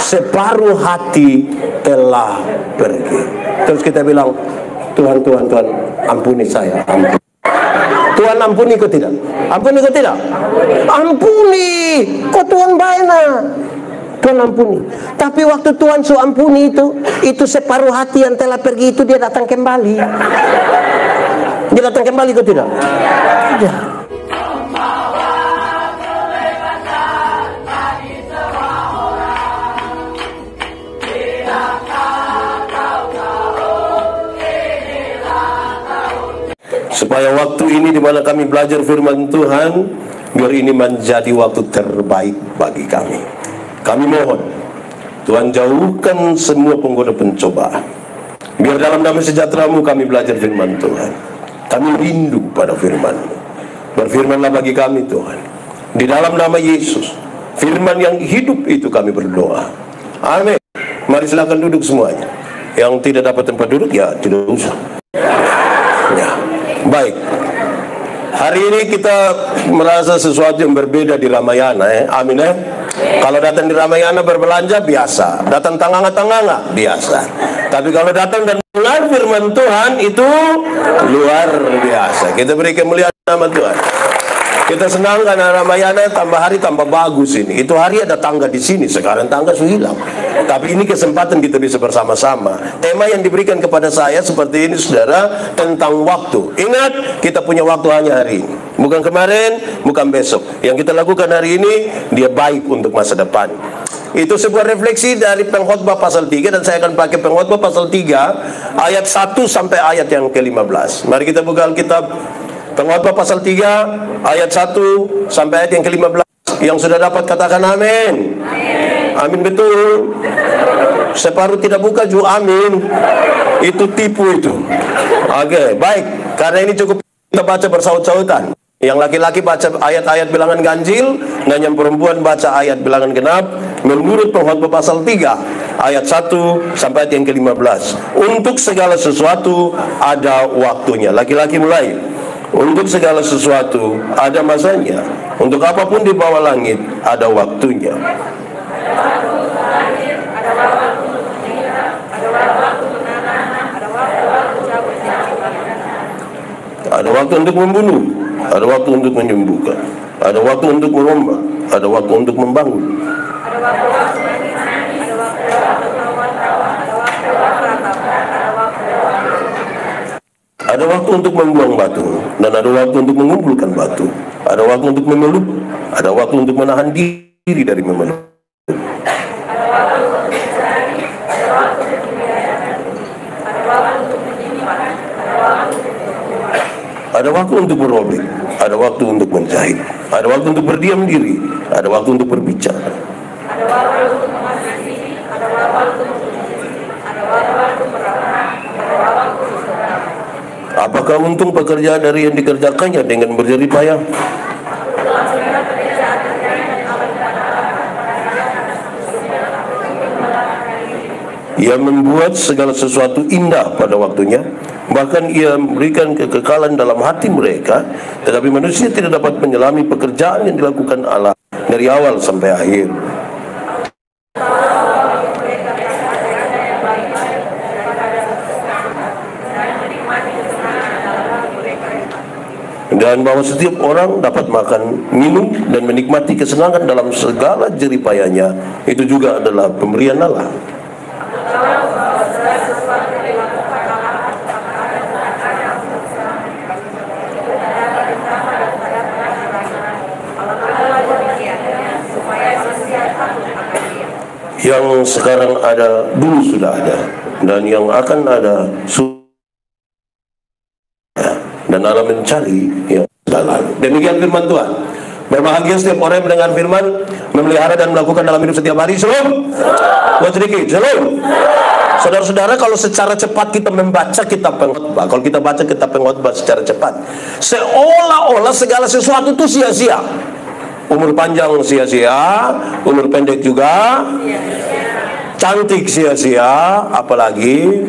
separuh hati telah pergi. Terus kita bilang, Tuhan, Tuhan, Tuhan, ampuni saya, ampuni. Tuhan ampuni kau tidak? Ampuni kau tidak? Ampuni. Kok Tuhan baik nak? Tuhan ampuni. Tapi waktu Tuhan su ampuni itu separuh hati yang telah pergi itu dia datang kembali. Dia datang kembali kau tidak? Tidak. Supaya waktu ini di mana kami belajar firman Tuhan, biar ini menjadi waktu terbaik bagi kami. Kami mohon Tuhan jauhkan semua penggoda pencobaan. Biar dalam damai sejahtera-Mu kami belajar firman Tuhan. Kami rindu pada firman-Mu. Berfirmanlah bagi kami Tuhan. Di dalam nama Yesus, firman yang hidup itu kami berdoa. Amin. Mari silakan duduk semuanya. Yang tidak dapat tempat duduk ya tidak usah. Ya. Baik. Hari ini kita merasa sesuatu yang berbeda di Ramayana, amin ya. Kalau datang di Ramayana berbelanja biasa, datang tanganga-tanganga biasa. Tapi kalau datang dan dengar firman Tuhan itu luar biasa. Kita beri kemuliaan nama Tuhan. Kita senang karena Ramayana tambah hari tambah bagus ini. Itu hari ada tangga di sini, sekarang tangga sudah hilang. Tapi ini kesempatan kita bisa bersama-sama. Tema yang diberikan kepada saya seperti ini saudara, tentang waktu. Ingat, kita punya waktu hanya hari ini. Bukan kemarin, bukan besok. Yang kita lakukan hari ini, dia baik untuk masa depan. Itu sebuah refleksi dari Pengkhotbah pasal 3. Dan saya akan pakai Pengkhotbah pasal 3 ayat 1 sampai ayat yang ke-15. Mari kita buka Alkitab. Pengkhotbah pasal 3 ayat 1 sampai ayat yang ke-15. Yang sudah dapat katakan amin. Amin betul. Separuh tidak buka juga amin. Itu tipu itu. Oke, baik. Karena ini cukup kita baca bersaut-sautan. Yang laki-laki baca ayat-ayat bilangan ganjil, dan yang perempuan baca ayat bilangan genap. Menurut Pengkhotbah pasal 3 ayat 1 sampai ayat yang ke-15. Untuk segala sesuatu ada waktunya. Laki-laki mulai. Untuk segala sesuatu ada masanya. Untuk apapun di bawah langit ada waktunya. Ada waktu untuk membunuh, ada waktu untuk menyembuhkan, ada waktu untuk merombak, ada waktu untuk membangun. Ada waktu untuk membuang batu, dan ada waktu untuk mengumpulkan batu. Ada waktu untuk memeluk, ada waktu untuk menahan diri dari memeluk. Ada waktu untuk merobek, ada waktu untuk menjahit, ada waktu untuk berdiam diri, ada waktu untuk berbicara. Ada waktu untuk mengasihi, ada waktu untuk mencuci, ada waktu merawat, ada waktu untuk berdoa. Apakah untung pekerjaan dari yang dikerjakannya dengan berjerih payah? Ia membuat segala sesuatu indah pada waktunya. Bahkan ia memberikan kekekalan dalam hati mereka. Tetapi manusia tidak dapat menyelami pekerjaan yang dilakukan Allah dari awal sampai akhir. Dan bahwa setiap orang dapat makan, minum, dan menikmati kesenangan dalam segala jeripayanya. Itu juga adalah pemberian Allah. Yang sekarang ada, dulu sudah ada, dan yang akan ada dan Allah mencari yang sudah lalu. Demikian firman Tuhan. Berbahagia setiap orang yang mendengar firman, memelihara dan melakukan dalam hidup setiap hari. Shalom. Buat sedikit. Shalom. Saudara-saudara, kalau secara cepat kita membaca kitab Pengkhotbah, kalau kita baca kitab Pengkhotbah secara cepat, seolah-olah segala sesuatu itu sia-sia. Umur panjang sia-sia, umur pendek juga, cantik sia-sia, apalagi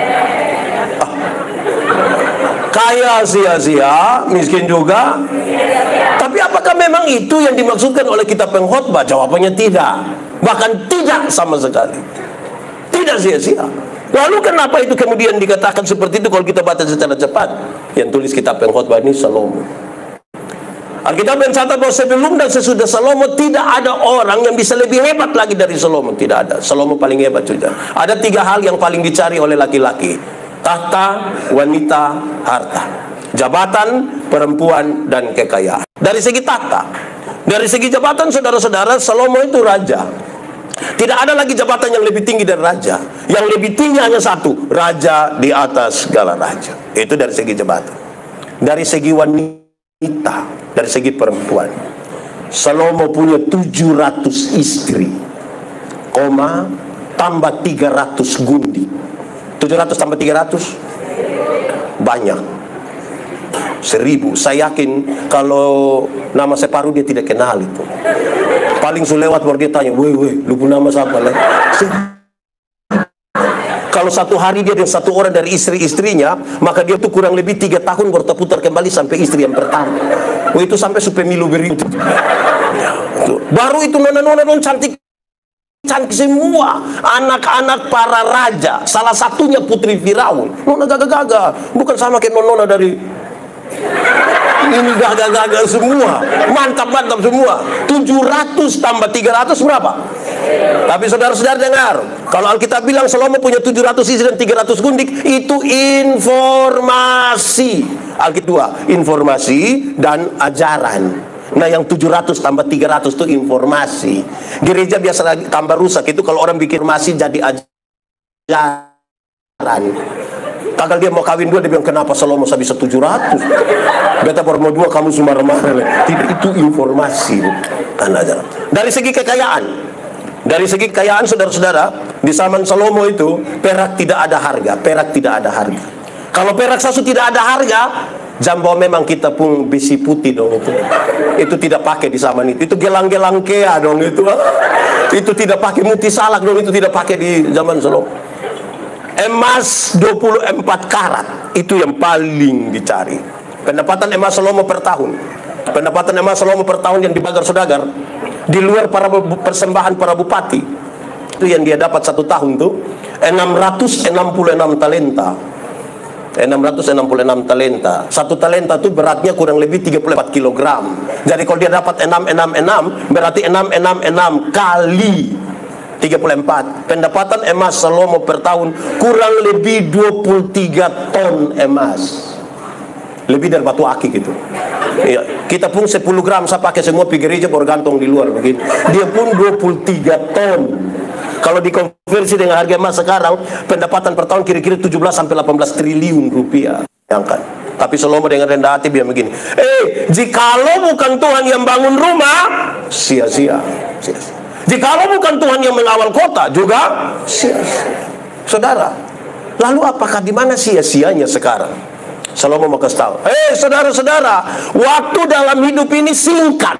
kaya sia-sia, miskin juga. Tapi apakah memang itu yang dimaksudkan oleh kitab Pengkhotbah? Jawabannya tidak. Bahkan tidak sama sekali. Tidak sia-sia. Lalu kenapa itu kemudian dikatakan seperti itu kalau kita baca secara cepat? Yang tulis kitab Pengkhotbah ini Salomo. Alkitab mencatat bahwa sebelum dan sesudah Salomo tidak ada orang yang bisa lebih hebat lagi dari Salomo. Tidak ada. Salomo paling hebat saja. Ada 3 hal yang paling dicari oleh laki-laki: tahta, wanita, harta. Jabatan, perempuan, dan kekayaan. Dari segi tahta, dari segi jabatan, saudara-saudara, Salomo itu raja. Tidak ada lagi jabatan yang lebih tinggi dari raja. Yang lebih tinggi hanya satu: raja di atas segala raja. Itu dari segi jabatan. Dari segi wanita, dari segi perempuan, Salomo punya 700 istri, tambah 300 gundi. 700 tambah 300 banyak. 1000. Saya yakin kalau nama separuh dia tidak kenal itu. Paling lewat baru dia tanya, weh, lu punya nama siapa? Kalau satu hari dia dengan satu orang dari istri-istrinya, maka dia tuh kurang lebih 3 tahun berputar kembali sampai istri yang pertama. Itu sampai supemilu berikut. Baru itu nona-nona cantik semua, anak-anak para raja. Salah satunya putri Firaun. Nona gagah-gagah, bukan sama kayak nona dari ini, gagah-gagah semua, mantap-mantap semua. 700 tambah 300 berapa? Tapi saudara-saudara dengar, kalau Alkitab bilang Salomo punya 700 istri dan 300 gundik, itu informasi. Alkitab 2, informasi dan ajaran. Nah, yang 700 tambah 300 itu informasi. Gereja biasa lagi tambah rusak itu kalau orang bikin informasi jadi ajaran. Kalau dia mau kawin 2, dia bilang, kenapa Salomo saya bisa 700? Beta baru mau 2, kamu cuma marah. Tidak, itu informasi, bukan ajaran. Dari segi kekayaan, saudara-saudara, di zaman Salomo itu perak tidak ada harga. Kalau perak sasu tidak ada harga, jambau memang kita pun besi putih dong itu. Itu tidak pakai di zaman itu. Itu gelang-gelang kea dong itu. Itu tidak pakai muti salak dong, itu tidak pakai di zaman Salomo. Emas 24 karat itu yang paling dicari. Pendapatan emas Salomo per tahun. Yang dibagar saudagar di luar para persembahan para bupati. Itu yang dia dapat satu tahun tuh 666 talenta. 666 talenta. Satu talenta itu beratnya kurang lebih 34 kg. Jadi kalau dia dapat 666 berarti 666 kali 34. Pendapatan emas Salomo per tahun kurang lebih 23 ton emas. Lebih dari batu akik gitu. Ya, kita pun 10 gram saya pakai semua pergi gereja baru gantung di luar begitu. Dia pun 23 ton. Kalau dikonversi dengan harga emas sekarang, pendapatan per tahun kira-kira 17 sampai 18 triliun rupiah. Yang kan. Tapi Salomo dengan rendah hati dia begini, jikalau bukan Tuhan yang bangun rumah, sia-sia. Jikalau bukan Tuhan yang mengawal kota, juga sia-sia. Saudara, lalu apakah di mana sia-sianya sekarang? Salomo mau kasih tahu, saudara-saudara, waktu dalam hidup ini singkat.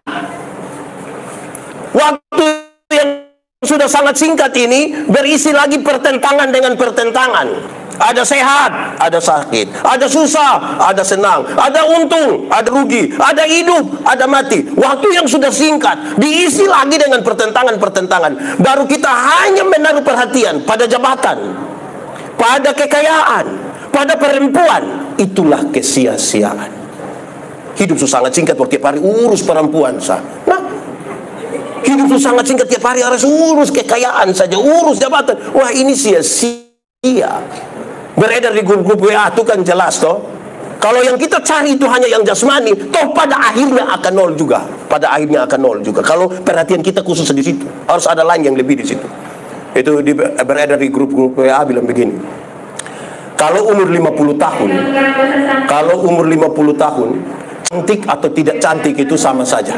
Waktu yang sudah sangat singkat ini berisi lagi pertentangan dengan pertentangan. Ada sehat, ada sakit, ada susah, ada senang, ada untung, ada rugi, ada hidup, ada mati. Waktu yang sudah singkat diisi lagi dengan pertentangan-pertentangan. Baru kita hanya menaruh perhatian pada jabatan, pada kekayaan, pada perempuan. Itulah kesia-siaan. Hidup itu sangat singkat, waktu tiap hari urus perempuan sah. Nah, hidup itu sangat singkat, tiap hari harus urus kekayaan saja, urus jabatan. Wah, ini sia-sia. Beredar di grup-grup WA itu kan jelas toh. Kalau yang kita cari itu hanya yang jasmani, toh pada akhirnya akan nol juga. Kalau perhatian kita khusus di situ, harus ada lain yang lebih di situ. Itu beredar di grup-grup WA bilang begini. Kalau umur 50 tahun, cantik atau tidak cantik itu sama saja.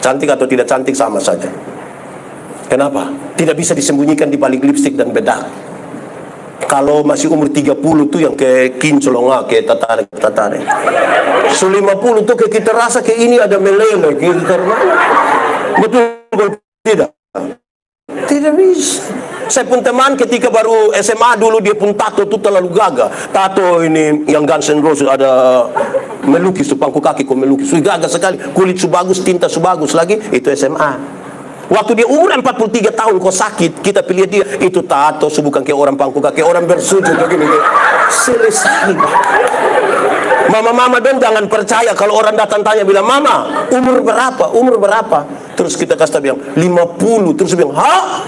Kenapa? Tidak bisa disembunyikan di balik lipstik dan bedak. Kalau masih umur 30 tuh yang kayak kincolonga, kayak tatare. So 50 tuh kayak kita rasa kayak ini ada meleleh, betul tidak? Tidak bisa. Saya pun teman ketika baru SMA dulu dia pun tato tuh terlalu gagah. Tato ini yang Guns N' Roses ada melukis tuh pangku kaki kok melukis. Gagah sekali. Kulit su bagus, tinta su bagus lagi, itu SMA. Waktu dia umur 43 tahun kok sakit, kita pilih dia, itu tato, bukan kayak orang pangku, kayak orang bersujud begini. Selesai. Mama-mama dong jangan percaya kalau orang datang tanya bilang, "Mama, umur berapa? Umur berapa?" Terus kita kasih bilang 50. Terus dia bilang, "Hah?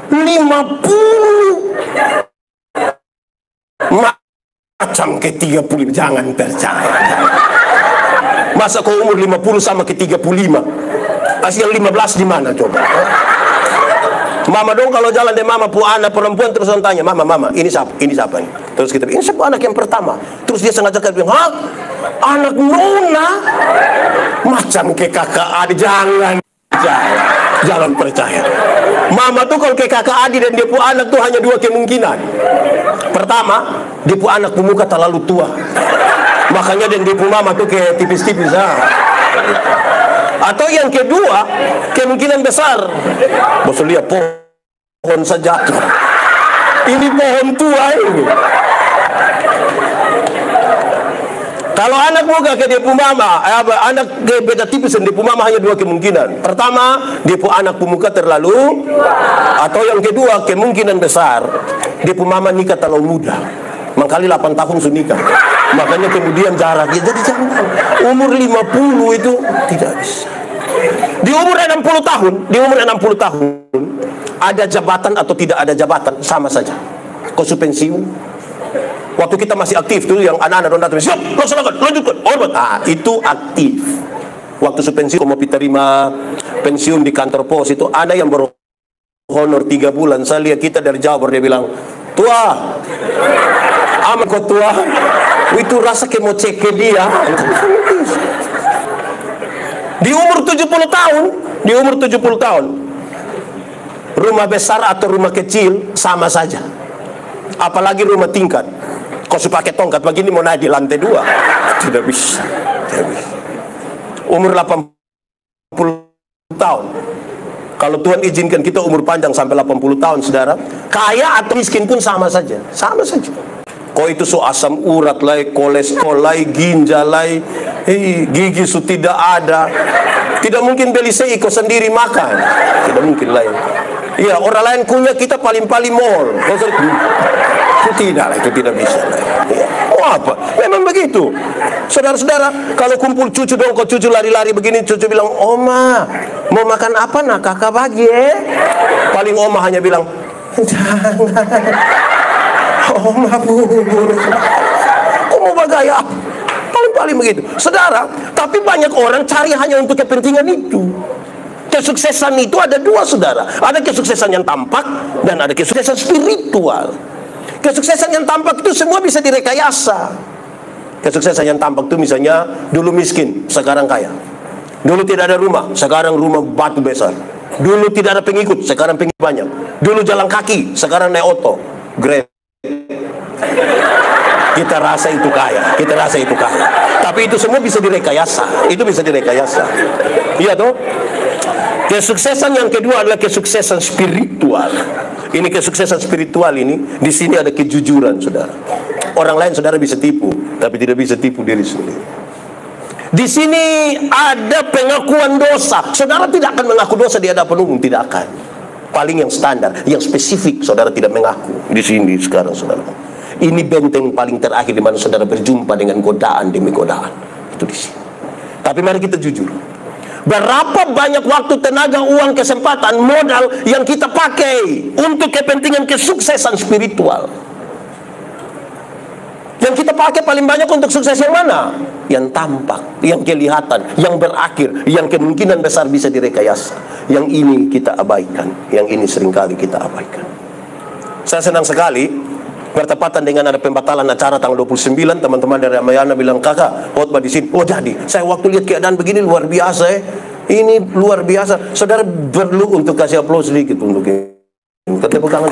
50?" Macam ke 30, jangan percaya. Masa kau umur 50 sama ke 35? Yang 15 di mana coba? Mama dong kalau jalan deh mama pu anak perempuan terus orang tanya, "Mama, ini siapa? Ini siapa nih?" Terus kita bilang, "Ini siapa anak yang pertama?" Terus dia sengaja bilang, "Hah? Anak Nona?" Macam ke kakak adik, jangan percaya. Mama tuh kalau ke kakak adik dan dia pu anak tuh hanya dua kemungkinan. Pertama, dia pu anak pu muka terlalu tua. Makanya dia pu mama tuh kayak tipis-tipis. Atau yang kedua, kemungkinan besar, bos lihat pohon saja. Ini pohon tua ini. Kalau anak muka ke dia pu mama, anak dia beda tipis dan dia pu mama hanya dua kemungkinan. Pertama, dia pu anak pu muka terlalu, atau yang kedua kemungkinan besar, dia pu mama nikah terlalu muda. Mangkali 8 tahun sudah nikah. Makanya kemudian jaraknya. Jadi jangan. Umur 50 itu tidak bisa. Di umur 60 tahun, ada jabatan atau tidak ada jabatan sama saja. Kau pensiun. Waktu kita masih aktif tuh yang anak-anak orang datang, "Siap, laksanakan, lanjutkan, hormat." Itu aktif. Waktu pensiun mau terima pensiun di kantor pos itu ada yang berhonor 3 bulan. Saya lihat kita dari Jawa dia bilang, "Tua, amat kau tua." Itu rasa kayak mau cek ke dia. Di umur 70 tahun, rumah besar atau rumah kecil sama saja. Apalagi rumah tingkat. Kau suka pakai tongkat begini mau naik di lantai 2. Tidak bisa. Umur 80 tahun. Kalau Tuhan izinkan kita umur panjang sampai 80 tahun, saudara, kaya atau miskin pun sama saja. Sama saja. Kau itu so asam urat lai, kolesterol lai, ginjal lai, gigi su tidak ada. Tidak mungkin beli seiko sendiri makan. Tidak mungkin lain. Iya, orang lain punya, kita paling-paling mall. Itu tidak bisa. Ya. Oh apa? Memang begitu. Saudara-saudara, kalau kumpul cucu dong, kau cucu lari-lari begini, cucu bilang, "Oma, mau makan apa nak? Kakak bagi Paling oma hanya bilang, "Jangan. Oma bubur." Kau mau bagaya? Paling begitu. Saudara, tapi banyak orang cari hanya untuk kepentingan itu. Kesuksesan itu ada dua, saudara. Ada kesuksesan yang tampak dan ada kesuksesan spiritual. Kesuksesan yang tampak itu semua bisa direkayasa. Kesuksesan yang tampak itu misalnya dulu miskin, sekarang kaya. Dulu tidak ada rumah, sekarang rumah batu besar. Dulu tidak ada pengikut, sekarang pengikut banyak. Dulu jalan kaki, sekarang naik oto, Grab. Kita rasa itu kaya. Tapi itu semua bisa direkayasa. Itu bisa direkayasa. Iya toh? Kesuksesan yang kedua adalah kesuksesan spiritual. Ini kesuksesan spiritual ini, di sini ada kejujuran, saudara. Orang lain saudara bisa tipu, tapi tidak bisa tipu diri sendiri. Di sini ada pengakuan dosa. Saudara tidak akan mengaku dosa di hadapan umum, tidak akan. Paling yang standar, yang spesifik, saudara tidak mengaku. Di sini sekarang, saudara. Ini benteng paling terakhir di mana saudara berjumpa dengan godaan demi godaan. Itu di sini. Tapi mari kita jujur. Berapa banyak waktu, tenaga, uang, kesempatan, modal yang kita pakai untuk kepentingan kesuksesan spiritual? Yang kita pakai paling banyak untuk sukses yang mana? Yang tampak, yang kelihatan, yang berakhir, yang kemungkinan besar bisa direkayasa. Yang ini kita abaikan, yang ini seringkali kita abaikan. Saya senang sekali bertepatan dengan ada pembatalan acara tanggal 29, teman-teman dari Ramayana bilang, "Kakak, khotbah di sini." Oh jadi, saya waktu lihat keadaan begini luar biasa Ini luar biasa. Saudara perlu untuk kasih aplaus sedikit untuk ini. Tepuk tangan.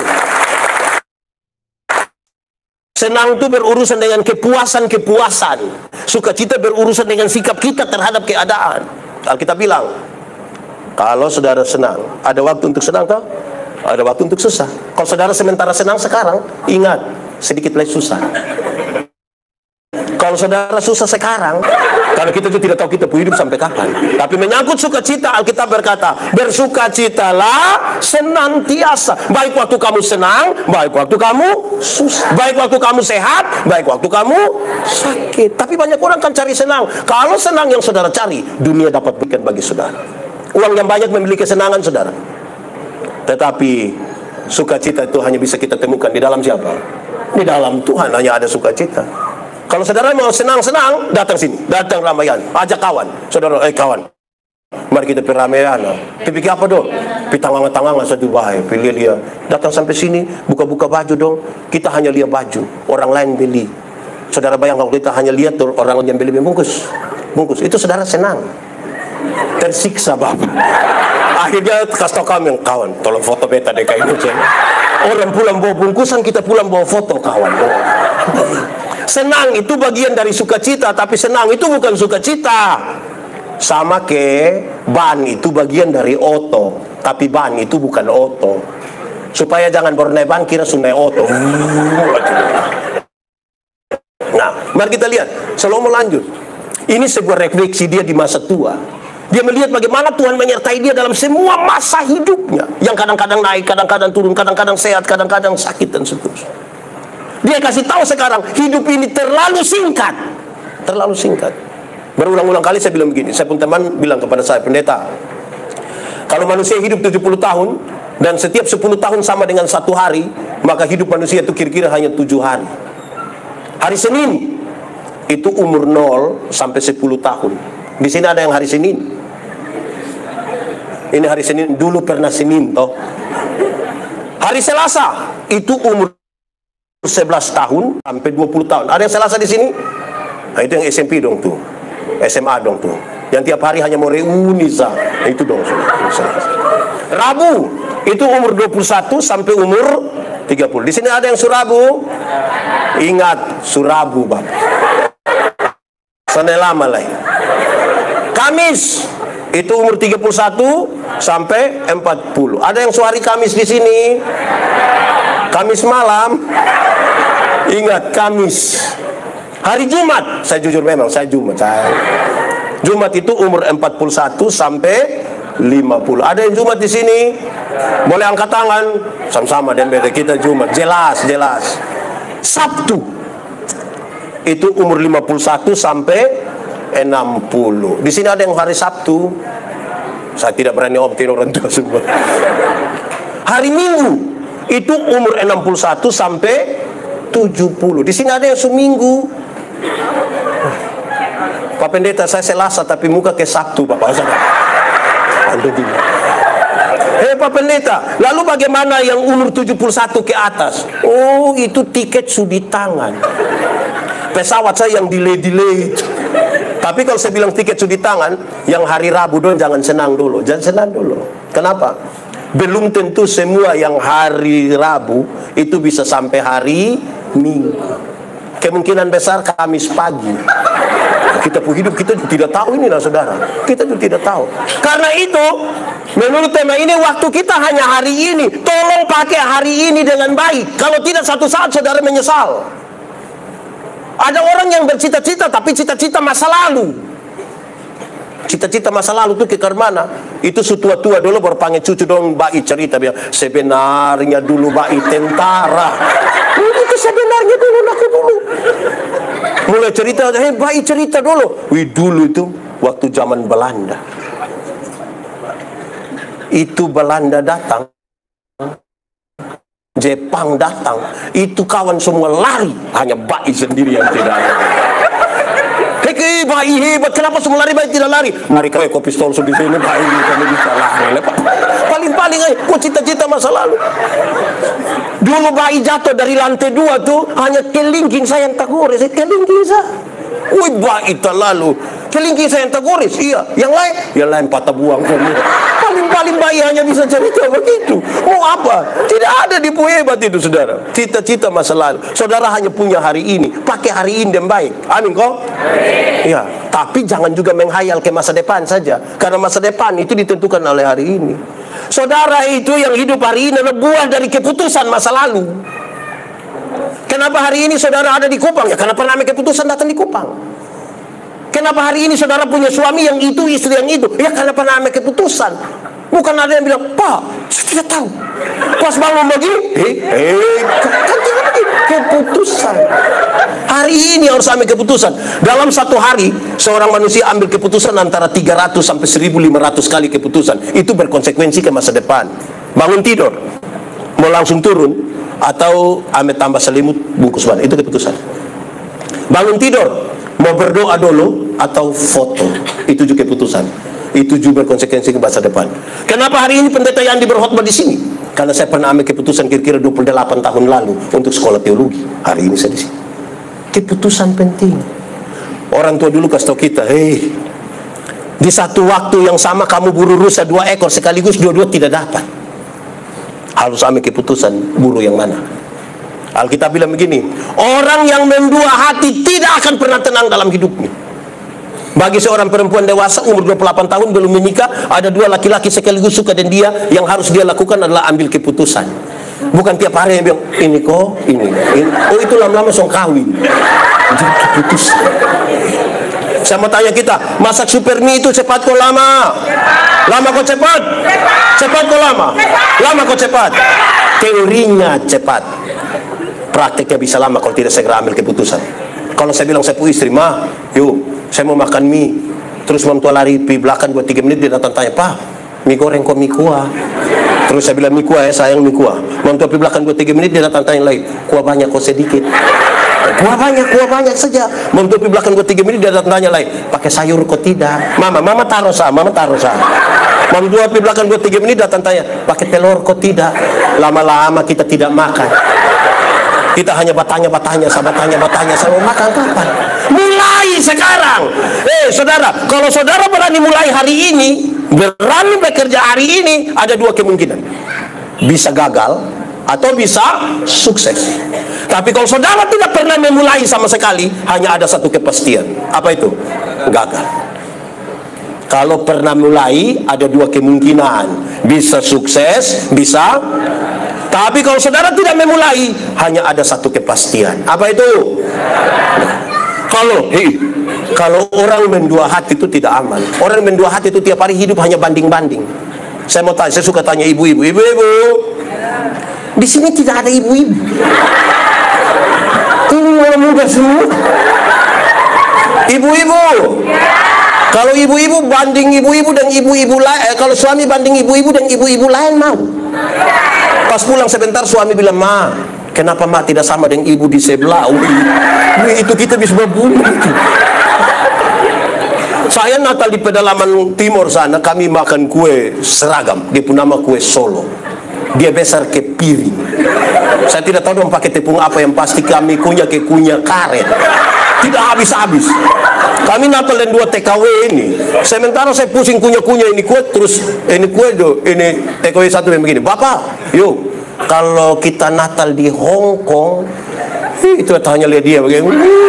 Senang itu berurusan dengan kepuasan-kepuasan. Sukacita berurusan dengan sikap kita terhadap keadaan. Alkitab bilang, kalau saudara senang, ada waktu untuk senang tak? Ada waktu untuk susah. Kalau saudara sementara senang sekarang, ingat, sedikit lagi susah. Kalau Kalau saudara susah sekarang, karena kita juga tidak tahu kita hidup sampai kapan. Tapi menyangkut sukacita, Alkitab berkata, bersukacitalah senantiasa. Baik waktu kamu senang, baik waktu kamu susah. Baik waktu kamu sehat, baik waktu kamu sakit. Tapi banyak orang kan cari senang. Kalau senang yang saudara cari, dunia dapat berikan bagi saudara. Uang yang banyak memiliki kesenangan, saudara. Tetapi sukacita itu hanya bisa kita temukan di dalam siapa? Di dalam Tuhan hanya ada sukacita. Kalau saudara mau senang-senang, datang sini, datang ramaian, ajak kawan. Saudara, kawan, mari kita peramaian. Pikir apa dong? Tangan-tangan satu bahaya. Pilih dia, datang sampai sini, buka-buka baju dong. Kita hanya lihat baju, orang lain beli. Saudara bayangkan kalau kita hanya lihat tuh, orang lain yang beli bungkus. Itu saudara senang. Tersiksa Bapak. Akhirnya kasih tau kami, kawan, tolong foto beta deh kayak ini. Orang pulang bawa bungkusan, kita pulang bawa foto, kawan. Senang itu bagian dari sukacita, tapi senang itu bukan sukacita. Sama ke ban itu bagian dari oto, tapi ban itu bukan oto. Supaya jangan baru naik ban kira sudah naik oto. Nah, mari kita lihat. Salomo lanjut. Ini sebuah refleksi dia di masa tua. Dia melihat bagaimana Tuhan menyertai dia dalam semua masa hidupnya. Yang kadang-kadang naik, kadang-kadang turun, kadang-kadang sehat, kadang-kadang sakit dan seterusnya. Dia kasih tahu sekarang, hidup ini terlalu singkat. Terlalu singkat. Berulang-ulang kali saya bilang begini. Saya pun teman bilang kepada saya, pendeta, kalau manusia hidup 70 tahun, dan setiap 10 tahun sama dengan 1 hari, maka hidup manusia itu kira-kira hanya 7 hari. Hari Senin, itu umur 0 sampai 10 tahun. Di sini ada yang hari Senin. Ini hari Senin, dulu pernah Senin, toh. Hari Selasa, itu umur 11 tahun sampai 20 tahun. Ada yang Selasa di sini? Nah, itu yang SMP dong tuh. SMA dong tuh. Yang tiap hari hanya mau reuni sah. Nah, itu dong. Rabu itu umur 21 sampai umur 30. Di sini ada yang Surabu? Ingat, Surabu, Bapak. Sana lama lah. Kamis itu umur 31 sampai 40. Ada yang suari Kamis di sini? Kamis malam. Ingat, Kamis. Hari Jumat, saya jujur memang saya Jumat. Jumat itu umur 41 sampai 50. Ada yang Jumat di sini? Boleh angkat tangan. Sama-sama dan beda kita Jumat. Jelas. Sabtu itu umur 51 sampai 60. Di sini ada yang hari Sabtu. Saya tidak berani optin orang tua semua. Hari Minggu itu umur 61 sampai 70. Di sini ada yang seminggu. Pak Pendeta, saya Selasa tapi muka ke Sabtu, Bapak. Pak Pendeta, lalu bagaimana yang umur 71 ke atas? Oh, itu tiket sudah di tangan. Pesawat saya yang delay. Tapi kalau saya bilang tiket sudah di tangan, yang hari Rabu dong jangan senang dulu. Kenapa? Belum tentu semua yang hari Rabu itu bisa sampai hari Minggu. Kemungkinan besar Kamis pagi. Kita pun hidup kita juga tidak tahu ini lah saudara. Kita juga tidak tahu. Karena itu, menurut tema ini waktu kita hanya hari ini. Tolong pakai hari ini dengan baik. Kalau tidak satu saat saudara menyesal. Ada orang yang bercita-cita tapi cita-cita masa lalu. Cita-cita masa lalu itu ke mana? Itu tua-tua dulu baru panggil cucu dong bayi cerita biar sebenarnya dulu bayi tentara. Itu sebenarnya dulu aku dulu. Mulai cerita, bayi cerita dulu. Dulu itu waktu zaman Belanda. Itu Belanda datang. Jepang datang. Itu kawan semua lari. Hanya bayi sendiri yang tidak ada. Bayi hebat, kenapa semua lari, bayi tidak lari? Mari kau pistol di sini, bayi kami bisa lari. Paling-paling kau cita-cita masa lalu. Dulu bayi jatuh dari lantai 2 tuh hanya kelingking saya yang tergores. Kelingking saya. Bayi terlalu. Kelingking saya yang tergores. Iya. Yang lain patah buang. Paling-paling bayi hanya bisa cerita begitu. Mau apa? Tidak ada di hebat itu saudara. Cita-cita masa lalu. Saudara hanya punya hari ini. Pakai hari ini yang baik. Amin kok? Ya. Tapi jangan juga menghayal ke masa depan saja. Karena masa depan itu ditentukan oleh hari ini. Saudara itu yang hidup hari ini adalah buah dari keputusan masa lalu. Kenapa? Kenapa hari ini saudara ada di Kupang? Ya karena pernah ambil keputusan datang di Kupang. Kenapa hari ini saudara punya suami yang itu, istri yang itu? Ya karena pernah ambil keputusan. Bukan ada yang bilang, Pak, saya tidak tahu. Pas bangun begini, kan tidak begini. Keputusan. Hari ini harus ambil keputusan. Dalam satu hari, seorang manusia ambil keputusan antara 300 sampai 1.500 kali keputusan. Itu berkonsekuensi ke masa depan. Bangun tidur, mau langsung turun, atau ambil tambah selimut, bungkus ban. Itu keputusan. Bangun tidur, mau berdoa dulu, atau foto. Itu juga keputusan. Itu juga berkonsekuensi ke masa depan. Kenapa hari ini pendeta Yandi berkhotbah di sini? Karena saya pernah ambil keputusan kira-kira 28 tahun lalu untuk sekolah teologi. Hari ini saya di sini. Keputusan penting. Orang tua dulu kasih tahu kita, di satu waktu yang sama kamu buru rusa 2 ekor sekaligus, dua-dua tidak dapat. Harus ambil keputusan, buru yang mana. Alkitab bilang begini, orang yang mendua hati tidak akan pernah tenang dalam hidupnya. Bagi seorang perempuan dewasa umur 28 tahun belum menikah, ada 2 laki-laki sekaligus suka dan dia, yang harus dia lakukan adalah ambil keputusan. Bukan tiap hari yang bilang, ini kok, ini. Oh itu lama-lama song kawin. Jadi keputusan. Saya mau tanya kita, masak super mie itu cepat kok lama? Lama kok cepat? Cepat kok lama? Lama kok cepat? Teorinya cepat, prakteknya bisa lama kalau tidak segera ambil keputusan. Kalau saya bilang saya punya istri, Ma, yuk saya mau makan mie, terus mam tua lari di belakang 2-3 menit, dia datang tanya, Pak, mie goreng kok mie kuah? Terus saya bilang mie kuah ya sayang, mie kuah. Mam tua di belakang 2-3 menit, dia datang tanya lagi, kuah banyak kok sedikit? Kuah banyak saja. Mam tua di belakang 2-3 menit, dia datang tanya lagi, pakai sayur kok tidak? Mama taruh sah. Mam tua di belakang 2-3 menit datang tanya, pakai telur kok tidak? Lama-lama kita tidak makan. Kita hanya bertanya, sama makan kapan? Mulai sekarang. Saudara, kalau saudara berani mulai hari ini, berani bekerja hari ini, ada 2 kemungkinan. Bisa gagal atau bisa sukses. Tapi kalau saudara tidak pernah memulai sama sekali, hanya ada satu kepastian. Apa itu? Gagal. Kalau pernah mulai, ada 2 kemungkinan. Bisa sukses, bisa. Tapi kalau saudara tidak memulai, hanya ada satu kepastian. Apa itu? Kalau orang mendua hati itu tidak aman. Orang mendua hati itu tiap hari hidup hanya banding-banding. Saya mau tanya, saya suka tanya ibu-ibu. Di sini tidak ada ibu-ibu. Ini orang muda semua. Ibu-ibu. Kalau ibu-ibu banding ibu-ibu dan ibu-ibu lain, kalau suami banding ibu-ibu dan ibu-ibu lain mau. Pas pulang sebentar suami bilang, Ma, kenapa Ma tidak sama dengan ibu di sebelah? Itu kita bisa berbunuh. Saya Natal di pedalaman timur sana, kami makan kue seragam. Dia pun nama kue Solo. Dia besar ke piring. Saya tidak tahu dong pakai tepung apa, yang pasti kami kunyah ke kunyah karet. Tidak habis-habis. Kami Natal dan 2 TKW ini. Sementara saya pusing kunyah-kunyah ini kue, terus ini kue do, ini TKW 1 yang begini. Bapak, yuk, kalau kita Natal di Hong Kong, itu hanya lihat dia begini.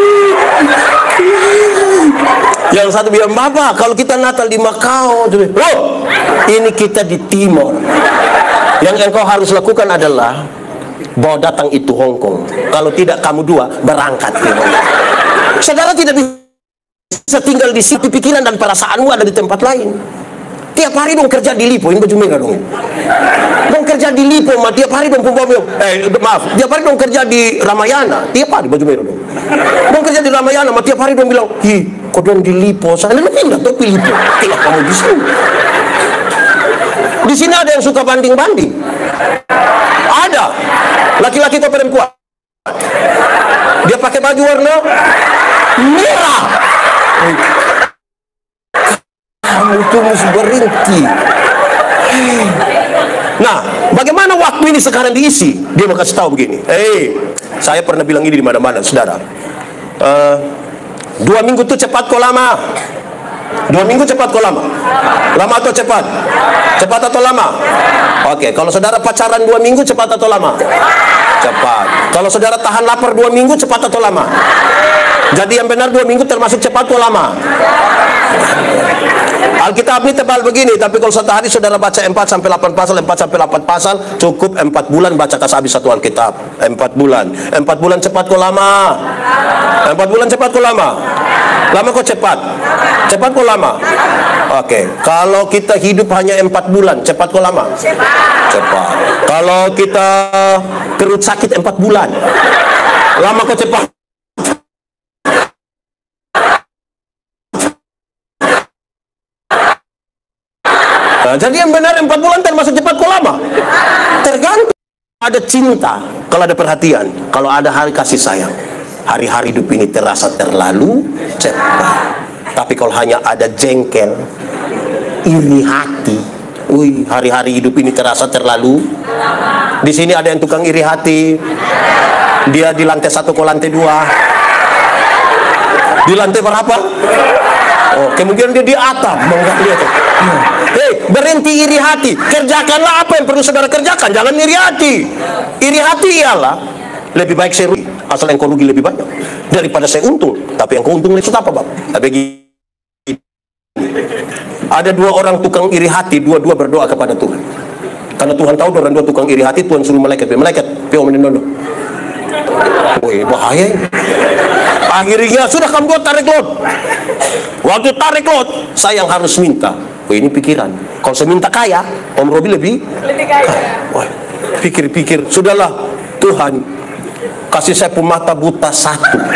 Yang satu bilang, Bapak, kalau kita Natal di Macau, ini kita di Timur. Yang engkau harus lakukan adalah bawa datang itu Hong Kong. Kalau tidak, kamu 2 berangkat. Saudara tidak bisa tinggal di situ, pikiran dan perasaanmu ada di tempat lain. Tiap hari dong kerja di Lipo, ini baju merah dong. Dong kerja di Lipo, tiap hari dong tiap hari dong kerja di Ramayana, tiap hari baju merah dong. Dong kerja di Ramayana, tiap hari dong bilang, kok dong di Lipo sana, lu pindah tuh Lipo. Tidak kamu di sini. Di sini ada yang suka banding-banding. Ada laki-laki atau perempuan. Dia pakai baju warna merah. Kamu itu mesti berhenti. Nah, bagaimana waktu ini sekarang diisi? Dia mau kasih tahu begini. Saya pernah bilang ini di mana-mana, saudara. 2 minggu itu cepat kok lama? 2 minggu cepat kok lama? Lama atau cepat? Cepat atau lama? Oke, kalau saudara pacaran 2 minggu cepat atau lama? Cepat. Kalau saudara tahan lapar 2 minggu cepat atau lama? Jadi yang benar 2 minggu termasuk cepat atau lama? Alkitab ini tebal begini, tapi kalau satu hari saudara baca 4 sampai 8 pasal, 4 sampai 8 pasal, cukup 4 bulan baca habis satu Alkitab. 4 bulan. 4 bulan cepat kok lama? 4 bulan cepat kok lama? Lama kok cepat? Cepat kok lama? Oke, kalau kita hidup hanya 4 bulan, cepat kok lama? Cepat. Kalau kita perut sakit 4 bulan, lama kok cepat? Nah, jadi yang benar 4 bulan termasuk cepat kok lama? Tergantung. Ada cinta, kalau ada perhatian, kalau ada hari kasih sayang. Hari-hari hidup ini terasa terlalu cepat. Tapi kalau hanya ada jengkel, iri hati, hari-hari hidup ini terasa terlalu. Di sini ada yang tukang iri hati. Dia di lantai 1 ke lantai 2. Di lantai berapa? Oh, kemungkinan dia di atap. Hei, berhenti iri hati. Kerjakanlah apa yang perlu saudara kerjakan. Jangan iri hati. Iri hati ialah lebih baik saya rugi, asal yang kau rugi lebih banyak daripada saya untung. Tapi yang kau untung itu apa, Bang? Tapi ada 2 orang tukang iri hati, dua-dua berdoa kepada Tuhan. Karena Tuhan tahu orang 2 tukang iri hati, Tuhan suruh malaikat, pio menendono. Woi, bahaya ini. Akhirnya sudah kamu tarik lot. Waktu tarik lot, saya yang harus minta. Oh, ini pikiran. Kalau saya minta kaya, Om Robi lebih kaya. Wah, pikir-pikir, sudahlah Tuhan, kasih saya pemata buta 1.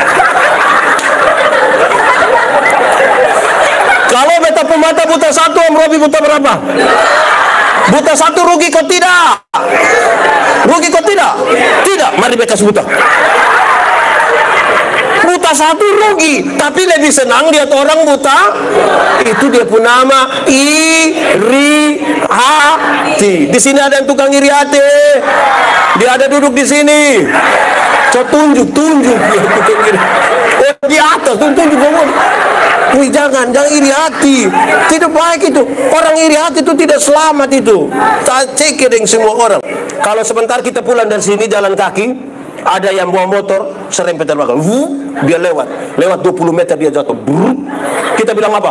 Kalau beta pemata buta 1, Om Robi buta berapa? Buta 1 rugi kok tidak? Rugi kok tidak? Tidak, mari beta buta. Buta 1 rugi, tapi lebih senang lihat orang buta. Itu dia pun nama iri hati. Di sini ada yang tukang iri hati. Dia ada duduk di sini. Coba tunjuk dia tukang iri. Oh, di atas tunjuk ngomong. Wih, jangan iri hati. Tidak baik itu. Orang iri hati itu tidak selamat itu. Tak cekiring semua orang. Kalau sebentar kita pulang dari sini jalan kaki, ada yang bawa motor serempet terbakar, dia lewat 20 meter dia jatuh. Kita bilang apa?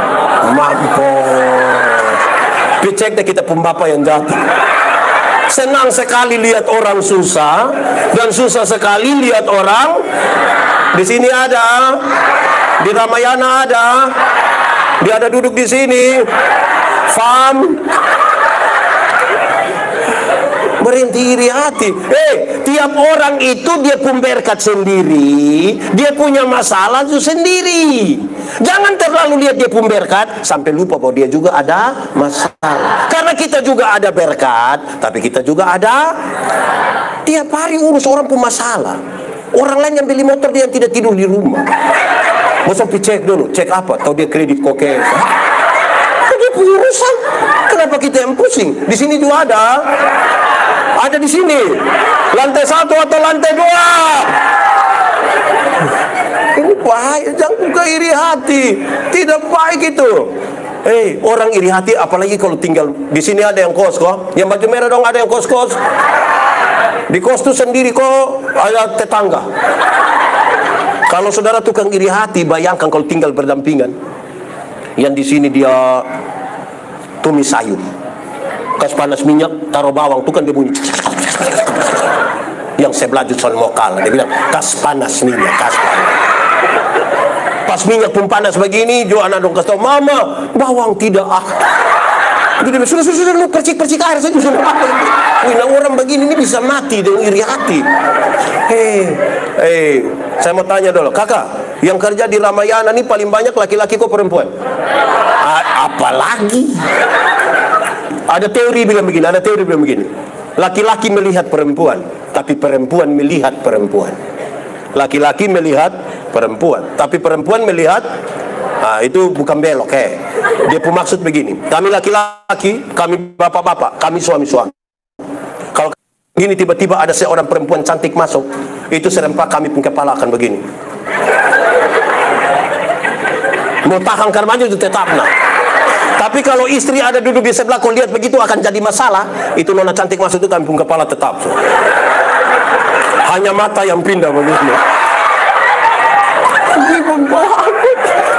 Mampus. Dicek deh kita pembapa yang jatuh. Senang sekali lihat orang susah dan susah sekali lihat orang. Di sini ada, di Ramayana ada, dia ada duduk di sini. Berhenti iri hati. Tiap orang itu dia pun berkat sendiri, dia punya masalah itu sendiri. Jangan terlalu lihat dia pun berkat sampai lupa bahwa dia juga ada masalah. Karena kita juga ada berkat, tapi kita juga ada tiap hari urus orang pun masalah. Orang lain yang beli motor, dia yang tidak tidur di rumah. Masa cek dulu, cek apa? Tahu dia kredit kokain. Dia punya urusan. Kenapa kita yang pusing? Di sini juga ada di sini. Lantai 1 atau lantai 2. Ini bahaya, jangan buka iri hati. Tidak baik itu. Orang iri hati, apalagi kalau tinggal di sini ada yang kos kok. Yang baju merah dong, ada yang kos-kos. Di kos itu sendiri kok ada tetangga. Kalau saudara tukang iri hati, bayangkan kalau tinggal berdampingan. Yang di sini dia tumis sayur, kas panas minyak, taruh bawang, itu kan dia bunyi. Yang sebelah Judson Mokal, dia bilang kas panas minyak, kas panas. Pas minyak pun panas begini, Jo anak dong kasih tahu, mama bawang tidak Dia bilang, sudah lu percik air saja sudah apa itu. Wih, orang begini ini bisa mati dengan iri hati. Saya mau tanya dulu, kakak, yang kerja di Ramayana ini paling banyak laki-laki kok perempuan? Apalagi? Ada teori bilang begini. Laki-laki melihat perempuan, tapi perempuan melihat perempuan. Laki-laki melihat perempuan, tapi perempuan melihat. Itu bukan belok, Dia pun maksud begini. Kami laki-laki, kami bapak-bapak, kami suami-suami. Kalau gini tiba-tiba ada seorang perempuan cantik masuk, itu serempak kami pun kepala akan begini. Mau tahan karena maju itu tetap nah. Tapi kalau istri ada duduk di sebelah, kau lihat begitu akan jadi masalah. Itu nona cantik masuk itu kami pun kepala tetap. Hanya mata yang pindah begitu. Ibu banget.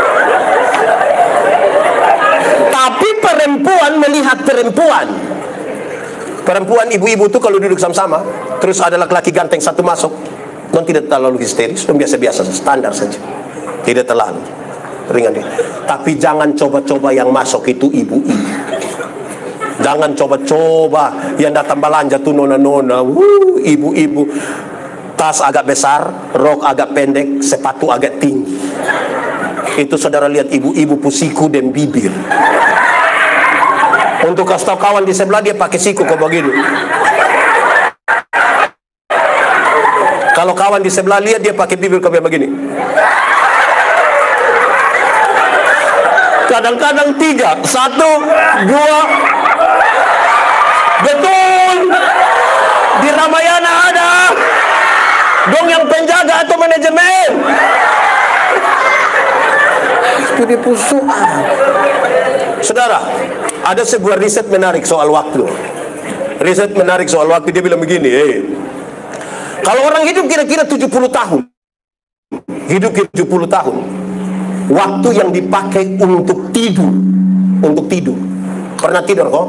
Tapi perempuan melihat perempuan. Perempuan ibu-ibu tuh kalau duduk sama-sama, terus ada laki-laki ganteng satu masuk, non tidak terlalu histeris, non biasa-biasa, standar saja, tidak terlalu ringan. Tapi jangan coba-coba yang masuk itu ibu-ibu. Jangan coba-coba yang datang belanja tuh nona-nona, ibu-ibu, tas agak besar, rok agak pendek, sepatu agak tinggi. Itu saudara lihat ibu-ibu pusiku dan bibir. Untuk kasih tahu kawan di sebelah dia pakai siku kok begini. Kalau kawan di sebelah lihat dia pakai bibir kok begini. Kadang-kadang 3, 1, 2. Betul. Di Ramayana ada. Dong yang penjaga atau manajemen. Itu dipusuh. Saudara, ada sebuah riset menarik soal waktu. Riset menarik soal waktu, dia bilang begini, kalau orang hidup kira-kira 70 tahun, hidup 70 tahun, waktu yang dipakai untuk tidur, pernah tidur kok?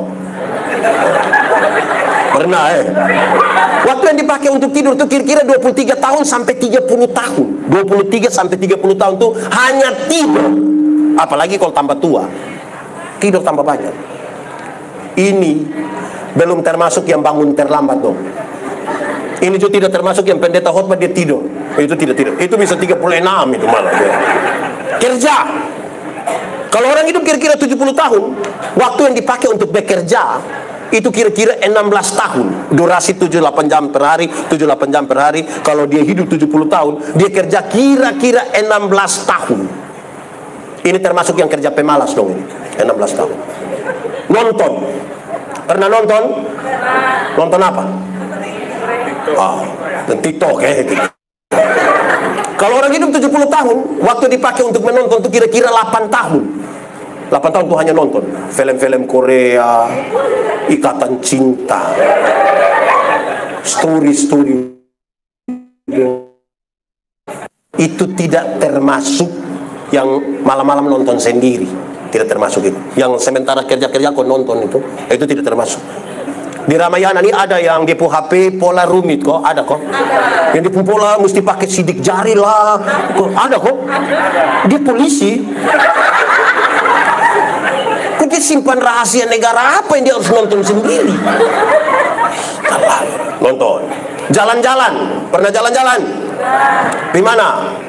Pernah Waktu yang dipakai untuk tidur itu kira-kira 23 tahun sampai 30 tahun. 23 sampai 30 tahun itu hanya tidur. Apalagi kalau tambah tua, tidur tambah banyak. Ini belum termasuk yang bangun terlambat dong. Ini juga tidak termasuk yang pendeta khotbah dia tidur. Itu tidak tidur. Itu bisa 36 itu malah. Kerja. Kalau orang hidup kira-kira 70 tahun, waktu yang dipakai untuk bekerja itu kira-kira 16 tahun. Durasi 78 jam per hari, 78 jam per hari. Kalau dia hidup 70 tahun, dia kerja kira-kira 16 tahun. Ini termasuk yang kerja pemalas dong ini. 16 tahun. Nonton. Pernah nonton? Nonton apa? TikTok Kalau orang hidup 70 tahun, waktu dipakai untuk menonton itu kira-kira 8 tahun. 8 tahun itu hanya nonton film-film Korea, Ikatan Cinta, story-story. Itu tidak termasuk yang malam-malam nonton sendiri, tidak termasuk itu. Yang sementara kerja-kerja kok nonton itu tidak termasuk. Di Ramayana ini ada yang di HP pola rumit kok, ada kok. Yang di pola mesti pakai sidik jari lah, kok ada kok. Dia polisi. Kok dia simpan rahasia negara apa yang dia harus nonton sendiri? Nonton. Jalan-jalan, pernah jalan-jalan? Di mana?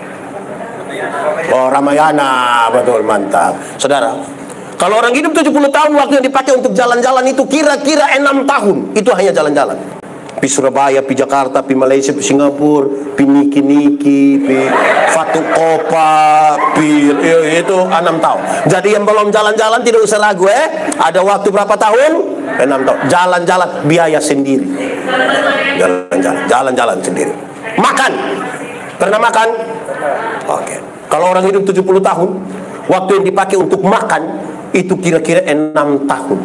Oh, Ramayana, betul, mantap. Saudara, kalau orang hidup 70 tahun, waktu yang dipakai untuk jalan-jalan itu kira-kira 6 tahun. Itu hanya jalan-jalan. Pi Surabaya, pi Jakarta, pi Malaysia, pi Singapura, pi Niki-Niki, pi Fatukopa, pi itu 6 tahun. Jadi yang belum jalan-jalan tidak usah ragu Ada waktu berapa tahun? 6 tahun. Jalan-jalan, biaya sendiri. Jalan-jalan sendiri. Makan. Pernah makan? Oke. Kalau orang hidup 70 tahun, waktu yang dipakai untuk makan itu kira-kira 6 tahun.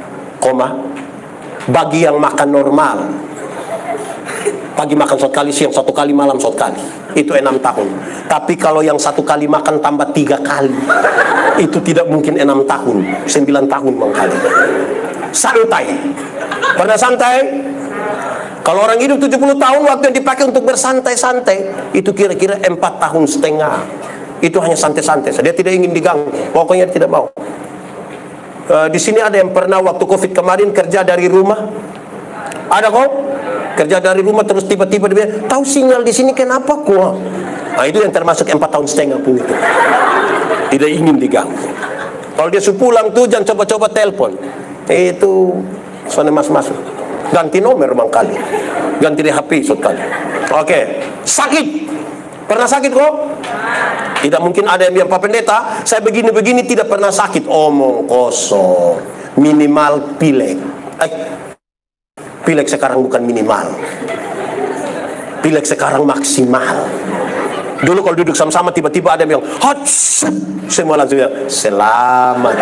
Bagi yang makan normal, pagi makan 1 kali, siang 1 kali, malam 1 kali, itu 6 tahun. Tapi kalau yang 1 kali makan tambah 3 kali, itu tidak mungkin 6 tahun, 9 tahun mengkali. Santai. Pernah santai? Kalau orang hidup 70 tahun, waktu yang dipakai untuk bersantai-santai itu kira-kira 4 tahun setengah. Itu hanya santai-santai. Dia tidak ingin diganggu. Pokoknya dia tidak mau. Di sini ada yang pernah waktu COVID kemarin kerja dari rumah. Ada kok? Kerja dari rumah terus tiba-tiba dia bilang, tahu sinyal di sini kenapa kok? Nah, itu yang termasuk 4 tahun setengah pun itu. Tidak ingin diganggu. Kalau dia pulang tuh jangan coba-coba telepon. Itu soalnya masuk. Ganti nomor mangkali. Ganti di HP sekali. Oke. Sakit. Pernah sakit kok? Tidak mungkin ada yang bilang, Pak Pendeta, saya begini-begini tidak pernah sakit. Omong kosong. Minimal pilek. Pilek sekarang bukan minimal. Pilek sekarang maksimal. Dulu kalau duduk sama-sama tiba-tiba ada yang bilang, semua langsung bilang, selamat.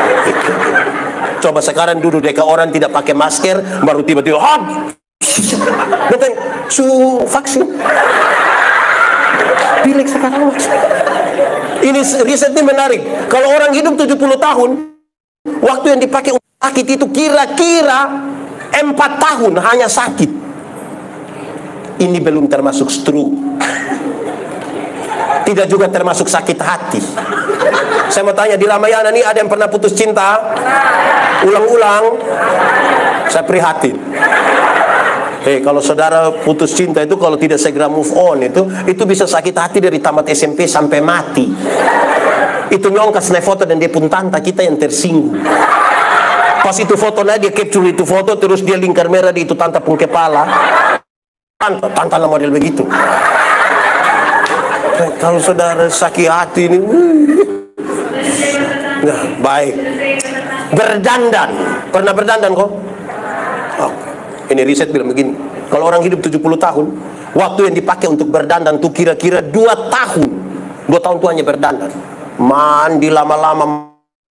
Coba sekarang duduk dekat orang tidak pakai masker, baru tiba-tiba, betul, vaksin. Pilek sekarang. Ini riset ini menarik. Kalau orang hidup 70 tahun, waktu yang dipakai untuk sakit itu kira-kira 4 tahun hanya sakit. Ini belum termasuk stroke. Tidak juga termasuk sakit hati. Saya mau tanya, di Ramayana ini ada yang pernah putus cinta? Ulang-ulang. Saya prihatin. Kalau saudara putus cinta itu kalau tidak segera move on itu bisa sakit hati dari tamat SMP sampai mati. Itu nyongkas foto dan dia pun tanta kita yang tersinggung. Pas itu fotonya dia capture itu foto terus dia lingkar merah di itu tanta pun kepala. Tanta model begitu. Kalau saudara sakit hati ini, nah, baik. Berdandan, pernah berdandan kok? Oh. Ini riset bilang begini, kalau orang hidup 70 tahun, waktu yang dipakai untuk berdandan tuh kira-kira 2 tahun. 2 tahun tuh hanya berdandan. Mandi lama-lama,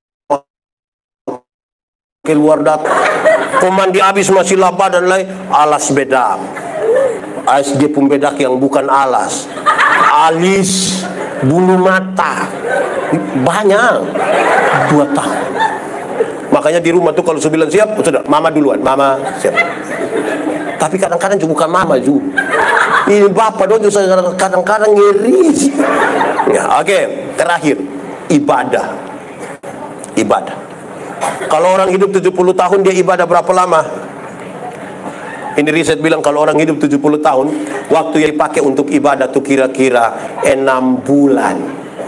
keluar data. Mandi habis masih laba dan lain, alas bedak. Dia pun bedak yang bukan alas. Alis, bulu mata. Banyak. 2 tahun. Makanya di rumah tuh kalau saya bilang siap, sudah, mama duluan, mama siap. Tapi kadang-kadang juga bukan mama juga. Ini bapak dong kadang-kadang ngeri. Ya, oke. Terakhir, ibadah. Ibadah. Kalau orang hidup 70 tahun dia ibadah berapa lama? Ini riset bilang kalau orang hidup 70 tahun, waktu yang dipakai untuk ibadah tuh kira-kira 6 bulan.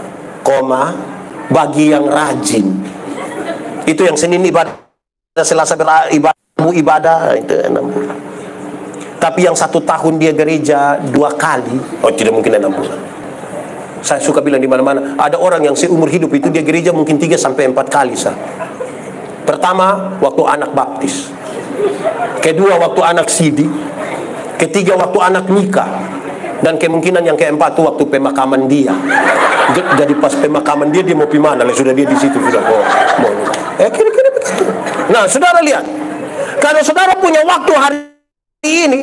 Bagi yang rajin. Itu yang Senin ibadah, Selasa ibadah itu 6 bulan. Tapi yang 1 tahun dia gereja 2 kali, tidak mungkin 6 bulan. Saya suka bilang di mana-mana, ada orang yang seumur hidup itu dia gereja mungkin 3 sampai 4 kali. Pertama, waktu anak baptis. Kedua, waktu anak sidi. Ketiga, waktu anak nikah. Dan kemungkinan yang keempat itu waktu pemakaman dia. Jadi pas pemakaman dia mau pergi mana? Sudah dia di situ sudah mau. Kira-kira begitu. Nah, saudara lihat. Kalau saudara punya waktu hari ini,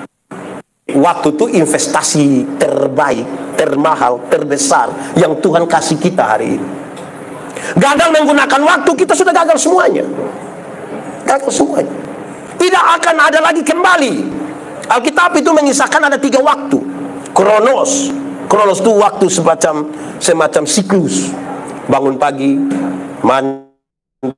waktu itu investasi terbaik, termahal, terbesar yang Tuhan kasih kita hari ini. Gagal menggunakan waktu, kita sudah gagal semuanya. Gagal semuanya. Tidak akan ada lagi kembali. Alkitab itu mengisahkan ada 3 waktu. Kronos. Kronos itu waktu semacam siklus. Bangun pagi, mandi,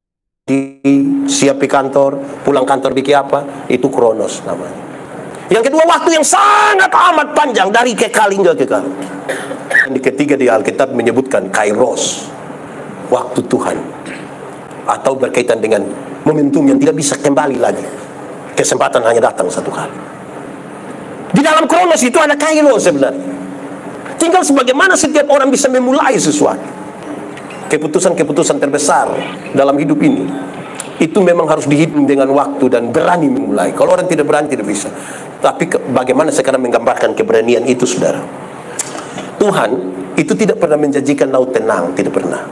siap di kantor, pulang kantor bikin apa, itu kronos namanya. Yang kedua, waktu yang sangat amat panjang dari kekal hingga kekal. Dan ketiga di Alkitab menyebutkan kairos, waktu Tuhan, atau berkaitan dengan momentum yang tidak bisa kembali lagi. Kesempatan hanya datang 1 kali. Di dalam kronos itu ada kairos sebenarnya. Tinggal sebagaimana setiap orang bisa memulai sesuatu. Keputusan-keputusan terbesar dalam hidup ini itu memang harus dihitung dengan waktu dan berani memulai. Kalau orang tidak berani tidak bisa. Tapi bagaimana sekarang menggambarkan keberanian itu, saudara? Tuhan itu tidak pernah menjanjikan laut tenang, tidak pernah.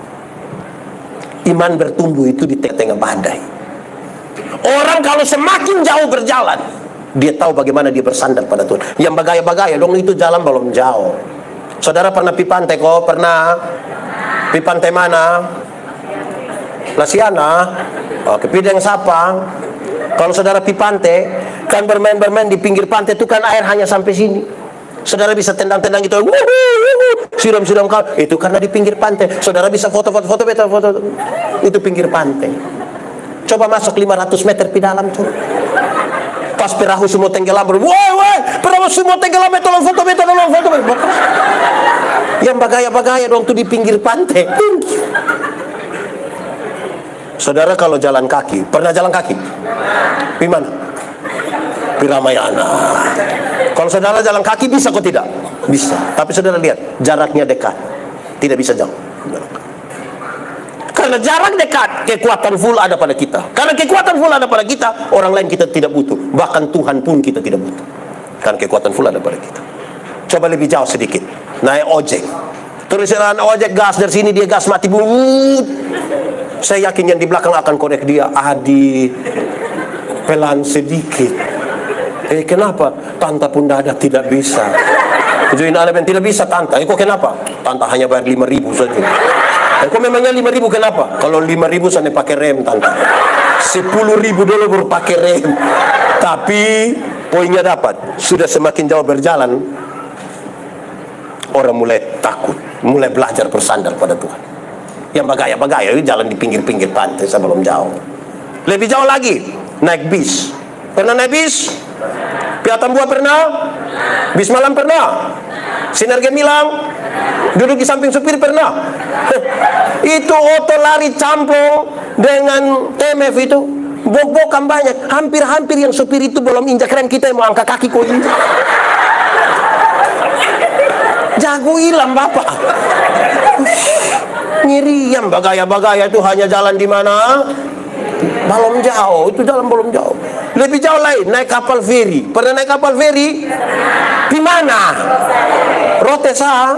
Iman bertumbuh itu di tengah-tengah badai. Orang kalau semakin jauh berjalan, dia tahu bagaimana dia bersandar pada Tuhan. Yang bagaya-bagaya dong itu jalan belum jauh. Saudara pernah pi pantai kok? Pernah? Pi pantai mana? Lasiana? Oke, Pideng Sapang. Kalau saudara pi pantai, kan bermain-bermain di pinggir pantai itu kan air hanya sampai sini. Saudara bisa tendang-tendang gitu, siram-siram kau. Itu karena di pinggir pantai. Saudara bisa foto-foto, itu pinggir pantai. Coba masuk 500 meter di dalam tuh. Pas perahu semua tenggelam, perahu semua tenggelam, tolong foto. Yang bagaya-bagaya dong tuh di pinggir pantai. Saudara kalau jalan kaki, pernah jalan kaki? Di mana? Di Ramayana. Kalau saudara jalan kaki bisa kok tidak? Bisa. Tapi saudara lihat, jaraknya dekat. Tidak bisa jauh. Karena jarak dekat, kekuatan full ada pada kita. Karena kekuatan full ada pada kita, orang lain kita tidak butuh. Bahkan Tuhan pun kita tidak butuh. Karena kekuatan full ada pada kita. Coba lebih jauh sedikit. Naik ojek. Terus jalan ojek gas dari sini, dia gas mati. Saya yakin yang di belakang akan korek dia. Adi, pelan sedikit. Kenapa? Tante pun ada tidak bisa. Join elemen tidak bisa tante. Kok kenapa? Tante hanya bayar 5.000 saja. Kok memangnya 5.000 kenapa? Kalau 5.000 sana pakai rem tante. 10.000 dulu baru pakai rem. Tapi poinnya dapat. Sudah semakin jauh berjalan, orang mulai takut, mulai belajar bersandar pada Tuhan. Yang bagaya-bagaya jalan di pinggir-pinggir pantai sebelum jauh. Lebih jauh lagi, naik bis. Pernah naik bis? Piatan Buah pernah? Bis malam pernah? Sinar Gemilang? Duduk di samping supir pernah? Itu oto lari campur dengan TMF itu. Bok-bokan banyak. Hampir-hampir yang supir itu belum injak rem, kita yang mau angkat kaki kok injak. Jago hilang bapak. Ngiriam bagaya-bagaya itu hanya jalan di mana? Belum jauh, itu jalan belum jauh. Lebih jauh lain, naik kapal feri. Pernah naik kapal feri? Di mana? Rotesa?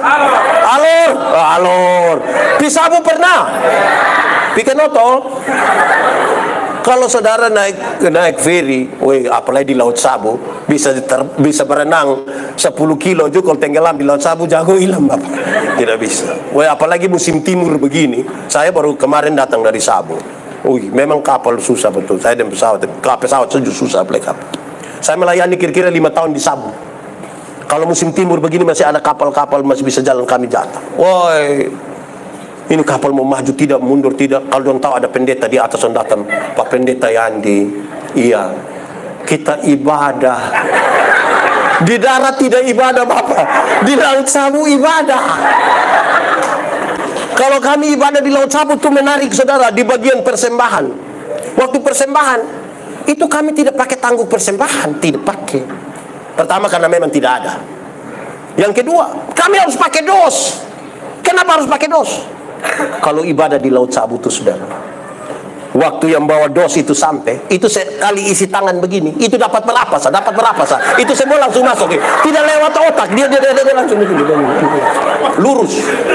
Alor. Pisabu pernah? Pikenoto? Kalau saudara naik feri, apalagi di Laut Sabu, bisa berenang 10 kilo juga. Kalau tenggelam di Laut Sabu, jago hilang bapak. Tidak bisa. Apalagi musim timur begini. Saya baru kemarin datang dari Sabu. Memang kapal susah betul. Saya dan pesawat saja susah beli kapal. Saya melayani kira-kira 5 tahun di Sabu. Kalau musim timur begini masih ada kapal-kapal masih bisa jalan, kami datang. Ini kapal mau maju tidak, mundur tidak. Kalau dong tahu ada pendeta di atas yang datang, Pak Pendeta Yandi, iya, kita ibadah. Di darat tidak ibadah bapak, di Laut Sabu ibadah. Kalau kami ibadah di Laut Sabu itu menarik saudara, di bagian persembahan. Waktu persembahan itu kami tidak pakai tangguh persembahan, tidak pakai. Pertama karena memang tidak ada. Yang kedua, kami harus pakai dos. Kenapa harus pakai dos? Kalau ibadah di Laut Sabu itu saudara, waktu yang bawa dos itu sampai, itu sekali isi tangan begini, itu dapat berapa sah? Itu semua langsung masuk, tidak lewat otak, dia langsung begini, lurus.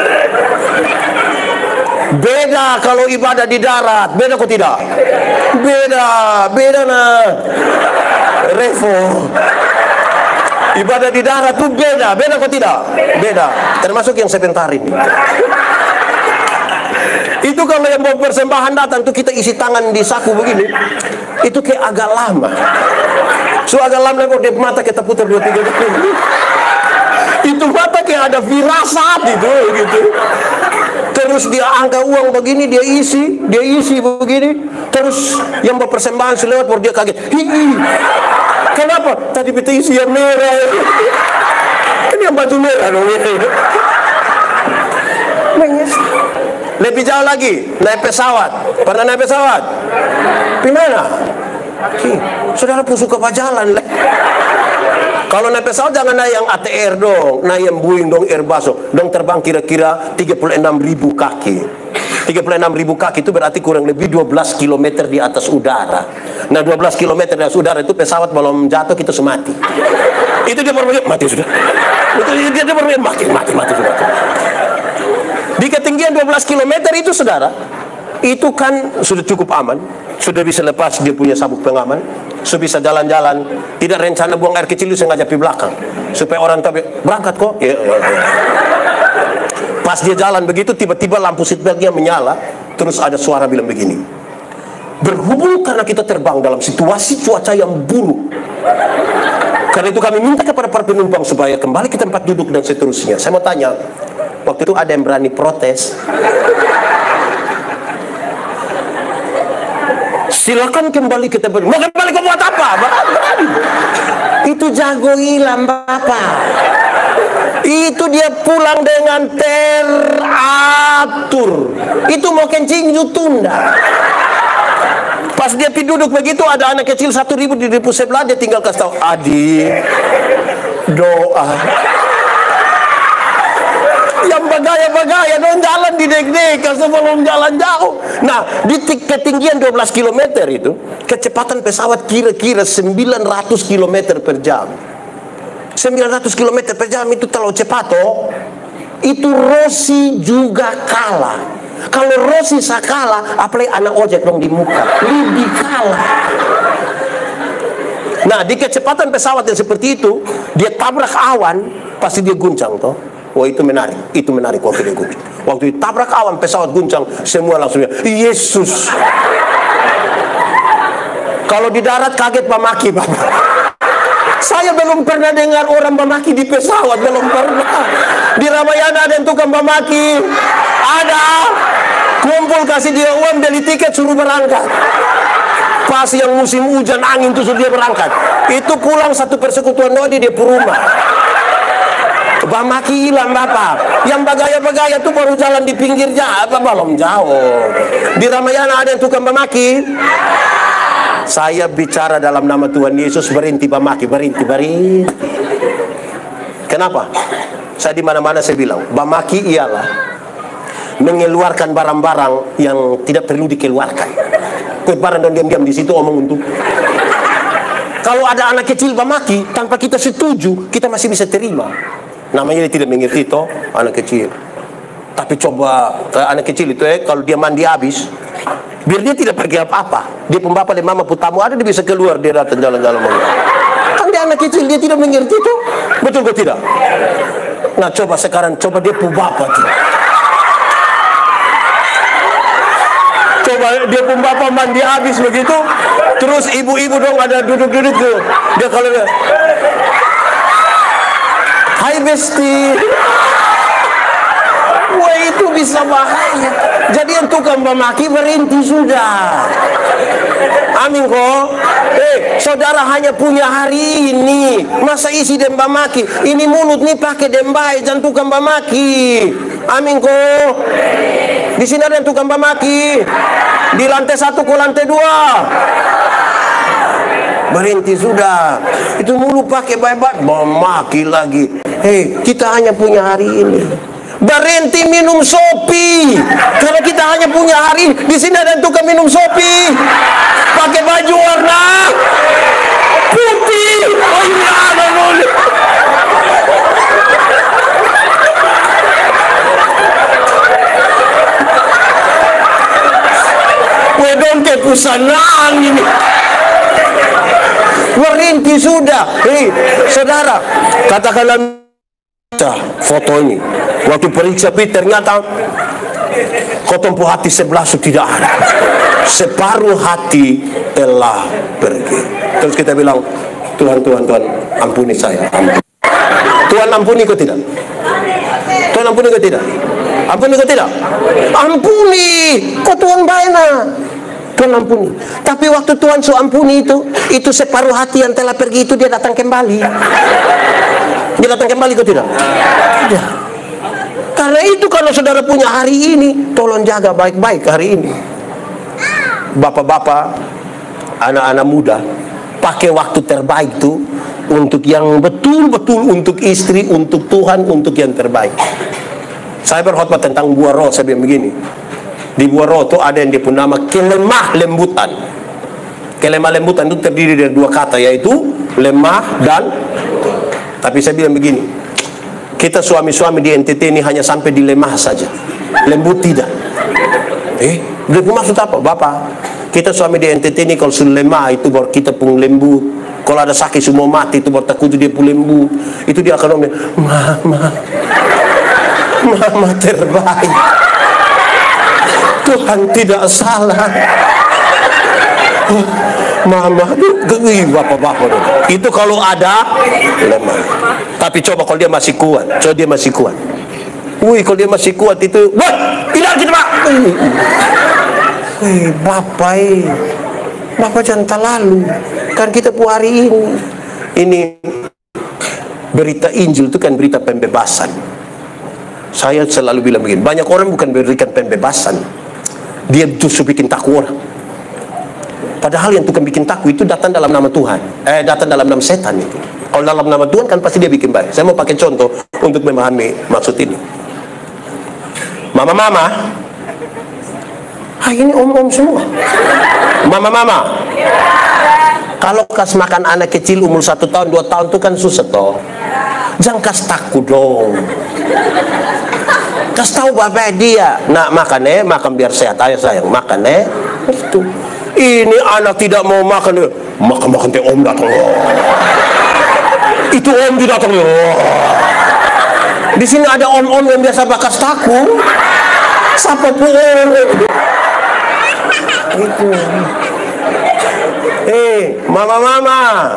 Beda kalau ibadah di darat, beda kok tidak? Beda nah, Revo. Ibadah di darat tuh beda kok tidak? Beda, termasuk yang sebentar ini. Itu kalau yang mau persembahan datang tuh kita isi tangan di saku begini, itu kayak agak lama. Agak lama kok dia mata kita putar 2-3 detik. Itu mata kayak ada firasat itu gitu. Terus dia angkat uang begini, dia isi begini. Terus yang mau persembahan selewat baru dia kaget. Kenapa? Tadi kita isi yang merah. Ini yang baju merah dong ini. Lebih jauh lagi, naik pesawat. Pernah naik pesawat? Di mana? Saudara pun suka jalan. Kalau naik pesawat jangan naik yang ATR dong, naik yang Boeing dong, Airbus dong terbang kira-kira 36.000 kaki. 36.000 kaki itu berarti kurang lebih 12 km di atas udara. Nah 12 km di atas udara itu pesawat belum jatuh kita semati. Itu dia baru mati sudah. Itu dia baru mati sudah. Di ketinggian 12 km itu saudara, itu kan sudah cukup aman, sudah bisa lepas dia punya sabuk pengaman, sudah bisa jalan-jalan, tidak rencana buang air kecil itu sengaja di belakang, supaya orang tahu berangkat kok. Ya. Pas dia jalan begitu, tiba-tiba lampu seatbeltnya menyala, terus ada suara bilang begini, berhubung karena kita terbang dalam situasi cuaca yang buruk, karena itu kami minta kepada para penumpang supaya kembali ke tempat duduk dan seterusnya. Saya mau tanya, waktu itu ada yang berani protes? Silakan kembali ke tempat. Mau kembali ke buat apa? Berani. Itu jago hilang bapak. Itu dia pulang dengan teratur. Itu mau kencing itu tunda. Pas dia duduk begitu, ada anak kecil 1.000 di depan sebelah, dia tinggal kasih tahu, adik, doa. Yang bagaya-bagaya dong jalan di dek-dek sebelum jalan jauh. Nah, di ketinggian 12 km itu, kecepatan pesawat kira-kira 900 km per jam. 900 km per jam itu terlalu cepat toh. Itu Rossi juga kalah. Kalau Rossi kalah, apalagi anak ojek dong di muka, lebih kalah. Nah, di kecepatan pesawat yang seperti itu, dia tabrak awan, pasti dia guncang toh. Oh, itu menarik waktu dia guncang. Waktu ditabrak awan, pesawat guncang, semua langsung Yesus. Kalau di darat kaget memaki, Bapak. Saya belum pernah dengar orang memaki di pesawat, belum pernah. Di Ramayana ada yang tukang memaki, ada. Kumpul kasih dia uang, beli tiket, suruh berangkat. Pas yang musim hujan, angin tuh suruh dia berangkat. Itu pulang satu persekutuan doa di dia rumah. Bamaki hilang, Bapak. Yang bagaya-bagaya tuh baru jalan di pinggir jalan, belum jauh. Di Ramayana ada yang tukang bamaki. Saya bicara dalam nama Tuhan Yesus, berhenti bamaki, berhenti. Kenapa? Saya di mana-mana saya bilang, bamaki ialah mengeluarkan barang-barang yang tidak perlu dikeluarkan. Kuat barang dan diam-diam di situ omong untuk. Kalau ada anak kecil bamaki tanpa kita setuju, kita masih bisa terima. Namanya dia tidak mengerti toh, anak kecil. Tapi coba anak kecil itu kalau dia mandi habis, biar dia tidak pergi apa-apa. Dia pembapa dan mama putamu ada, dia bisa keluar, dia datang jalan-jalan. Kan dia anak kecil, dia tidak mengerti itu. Betul atau tidak? Nah, coba sekarang, coba dia pembapa tuh. Coba dia pembapa mandi habis begitu, terus ibu-ibu dong ada duduk-duduk tuh. Dia kalau dia, hai Besti. Wah, itu bisa bahaya. Jadi yang tukang memaki berhenti sudah. Amin kok. Saudara hanya punya hari ini. Masa isi dan memaki? Ini mulut nih pakai dembai, jangan tukang memaki. Amin kok. Di sini ada yang tukang memaki. Di lantai 1 ke lantai 2. Berhenti sudah. Itu mulut pakai baik-baik, memaki lagi. Kita hanya punya hari ini. Berhenti minum sopi. Karena kita hanya punya hari. Di sini ada yang tukang minum sopi, pakai baju warna putih. Oh iya, ada boleh. Wedon ke pusanang ini. Berhenti sudah. Saudara, katakanlah foto ini. Waktu periksa ternyata kotompo hati sebelah tidak ada. Separuh hati telah pergi. Terus kita bilang, Tuhan, ampuni saya. Ampuni. Tuhan ampuni kau tidak? Tuhan ampuni kau tidak? Ampuni kau tidak? Ampuni. Kau Tuhan baik nah. Tuhan ampuni. Tapi waktu Tuhan ampuni itu separuh hati yang telah pergi itu dia datang kembali. Dia datang kembali kau tidak? Tidak. Karena itu kalau saudara punya hari ini, tolong jaga baik-baik hari ini. Bapak-bapak, anak-anak muda, pakai waktu terbaik itu untuk yang betul-betul untuk istri, untuk Tuhan, untuk yang terbaik. Saya berkhotbah tentang buah roh, saya bilang begini. Di buah roh itu ada yang dia pun nama kelemah lembutan. Kelemah lembutan itu terdiri dari 2 kata, yaitu lemah dan. Tapi saya bilang begini, kita suami-suami di NTT ini hanya sampai di lemah saja, lembut tidak. Maksud apa? Bapak, kita suami di NTT ini kalau sudah lemah itu baru kita pun lembut. Kalau ada sakit semua mati itu baru takut dia pun lembut. Itu dia akan ngomong, mama terbaik. Tuhan tidak salah. Mama, bapak-bapak itu kalau ada lemah. Tapi coba kalau dia masih kuat, Wih, kalau dia masih kuat itu, wah, tidak kita pak. Wih, bapak jangan terlalu. Kan kita hari ini berita Injil itu kan berita pembebasan. Saya selalu bilang begini, banyak orang bukan berikan pembebasan, dia justru bikin takut orang. Padahal yang tukang bikin takut itu datang dalam nama Tuhan, datang dalam nama setan itu. Kalau dalam nama Tuhan kan pasti dia bikin baik. Saya mau pakai contoh untuk memahami maksud ini. Mama, ini om-om semua. Mama, kalau kas makan anak kecil umur 1 tahun, 2 tahun itu kan susah toh. Jangan kas takut dong. Kas tahu bapak dia, nak makan makan biar sehat, ayo sayang makan itu. Ini anak tidak mau makan. Makan teh om datang. Itu om datang. Di sini ada om-om yang biasa bakas taku. Siapa pun itu. Mama.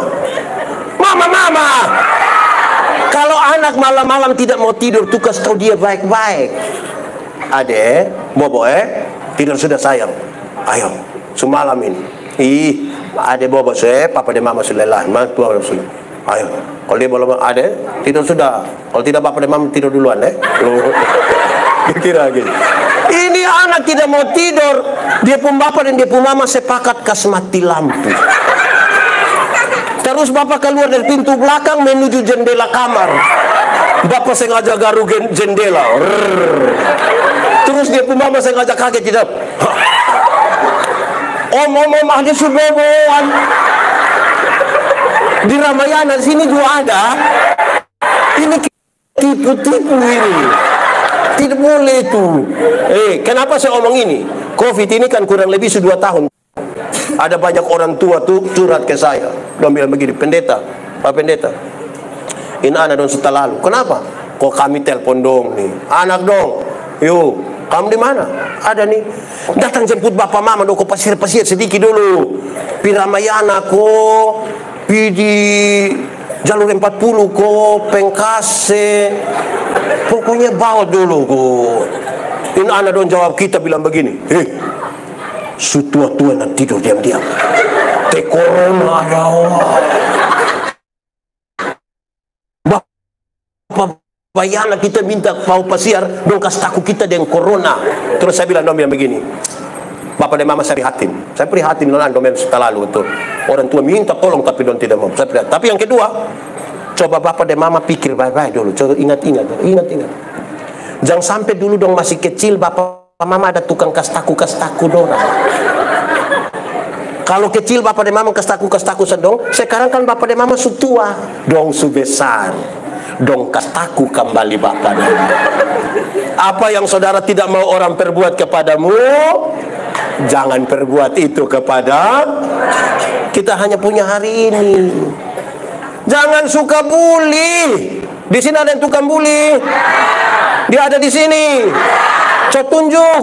Kalau anak malam-malam tidak mau tidur, tuh kasih tahu dia baik-baik. Ade, bobo tidur sudah sayang. Ayo, semalam ini. Ade bobo papa dan mama sudah lelah. Sudah. Ayo, kalau dia belum ade, tidur sudah. Kalau tidak papa dan mama tidur duluan Kira gitu. Ini anak tidak mau tidur. Dia pun bapak dan dia pun mama sepakat kasih mati lampu. Terus bapak keluar dari pintu belakang menuju jendela kamar. Bapak sengaja garu jendela. Terus dia pun mama sengaja kaget tidak. Om ada suboboan. Di Ramayana sini juga ada. Ini tipu-tipu ini. Tidak boleh itu. Kenapa saya omong ini? Covid ini kan kurang lebih 2 tahun. Ada banyak orang tua tuh curhat ke saya. Dia bilang begini, pendeta, Pak Pendeta, ini anak dong setelah lalu. Kenapa? Kok kami telepon dong nih, anak dong. Yuk, kamu di mana? Ada nih. Datang jemput bapak mama dong, kok pasir-pasir sedikit dulu. Pi Ramayana kok, pi di jalur 40 kok, Pengkase. Pokoknya bawa dulu kok. Ini anak dong jawab kita bilang begini, tua-tua nak tidur diam-diam. Te corona ya Allah. Bapak bayana kita minta mau pasiar, dong kasih taku kita dengan corona. Terus saya bilang begini, bapak dan mama saya prihatin dengan dong setelah lalu itu. Orang tua minta tolong tapi dong tidak mau. Tapi yang kedua, coba bapak dan mama pikir baik-baik dulu. Coba ingat-ingat. Jangan sampai dulu dong masih kecil bapak mama ada tukang kastaku dong. Kalau kecil bapak dan mama kastaku sedong, sekarang kan bapak dan mama su tua, dong su besar. Dong kastaku kembali bapak dan mama. Apa yang saudara tidak mau orang perbuat kepadamu, jangan perbuat itu kepada kita. Hanya punya hari ini. Jangan suka bully. Di sini ada yang tukang bully. Dia ada di sini. Coba tunjuk.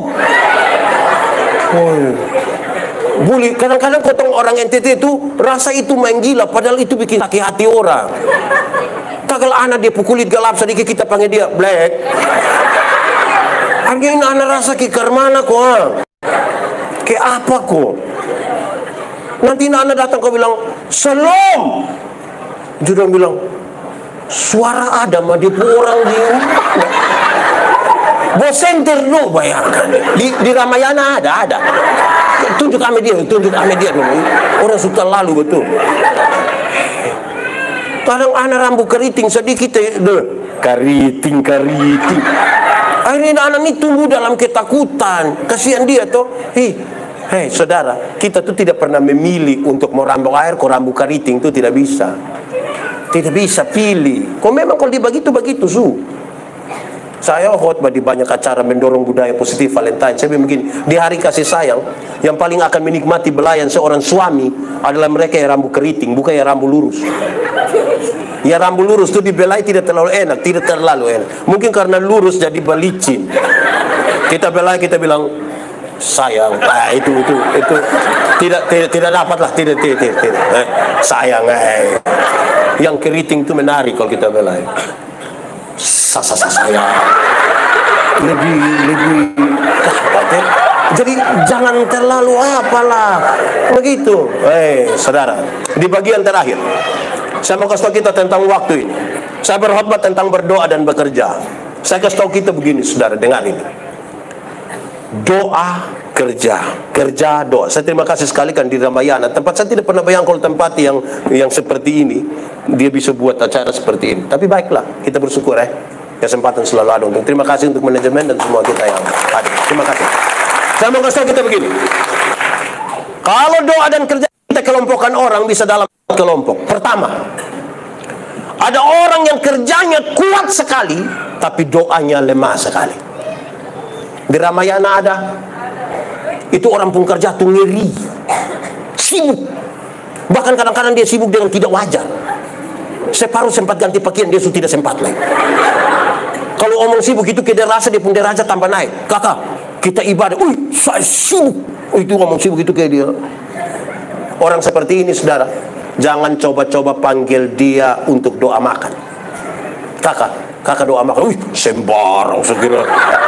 Bully. Kadang-kadang potong orang NTT itu rasa itu main gila, padahal itu bikin sakit hati orang. Kalau anak dia pukulit gelap sedikit kita panggil dia black. Harganya anak rasa kikar mana kok? Kayak apa kok? Nanti anak datang kau bilang salam. Dia bilang suara ada mah dia orang dia. Bosenter lo bayangkan. Di Ramayana ada. Tunjuk ame dia dulu. Orang suka lalu betul. Kadang anak rambut keriting sedikit keriting. Akhirnya anak ini tumbuh dalam ketakutan. Kasihan dia tuh. Hei saudara, kita tuh tidak pernah memilih untuk mau rambut air, kok rambut keriting tuh tidak bisa. Tidak bisa pilih. Kok memang kalau begitu Saya khotbah di banyak acara mendorong budaya positif Valentine. Saya bilang begini, di hari kasih sayang, yang paling akan menikmati belayan seorang suami adalah mereka yang rambut keriting, bukan yang rambut lurus. Ya rambut lurus itu dibelai tidak terlalu enak. Mungkin karena lurus jadi balicin. Kita belai, kita bilang sayang, itu tidak dapat lah, tidak. Sayang, yang keriting itu menarik kalau kita belai. Sayang. Lebih. Jadi jangan terlalu apalah begitu. Saudara, di bagian terakhir saya mau kasih tahu kita tentang waktu ini. Saya berkhotbah tentang berdoa dan bekerja. Saya kasih tahu kita begini, saudara, dengar ini. Doa, kerja, doa. Saya terima kasih sekali kan di Ramayana. Tempat saya tidak pernah bayang kalau tempat yang seperti ini dia bisa buat acara seperti ini. Tapi baiklah, kita bersyukur kesempatan selalu ada untuk. Terima kasih untuk manajemen dan semua kita yang hadir. Terima kasih. Saya mau kasih tahu kita begini. Kalau doa dan kerja kita kelompokkan orang bisa dalam kelompok. Pertama, ada orang yang kerjanya kuat sekali tapi doanya lemah sekali. Di Ramayana ada. Itu orang pun kerja tuh ngeri. sibuk. Bahkan kadang-kadang dia sibuk dengan tidak wajar. Separuh sempat ganti pakaian, dia sudah tidak sempat lagi. Kalau omong sibuk itu, dia rasa dia pun derajat tambah naik. Kakak, kita ibadah, saya sibuk. Itu omong sibuk itu kayak dia. Orang seperti ini, saudara, jangan coba-coba panggil dia untuk doa makan. Kakak doa makan, sembarang segera.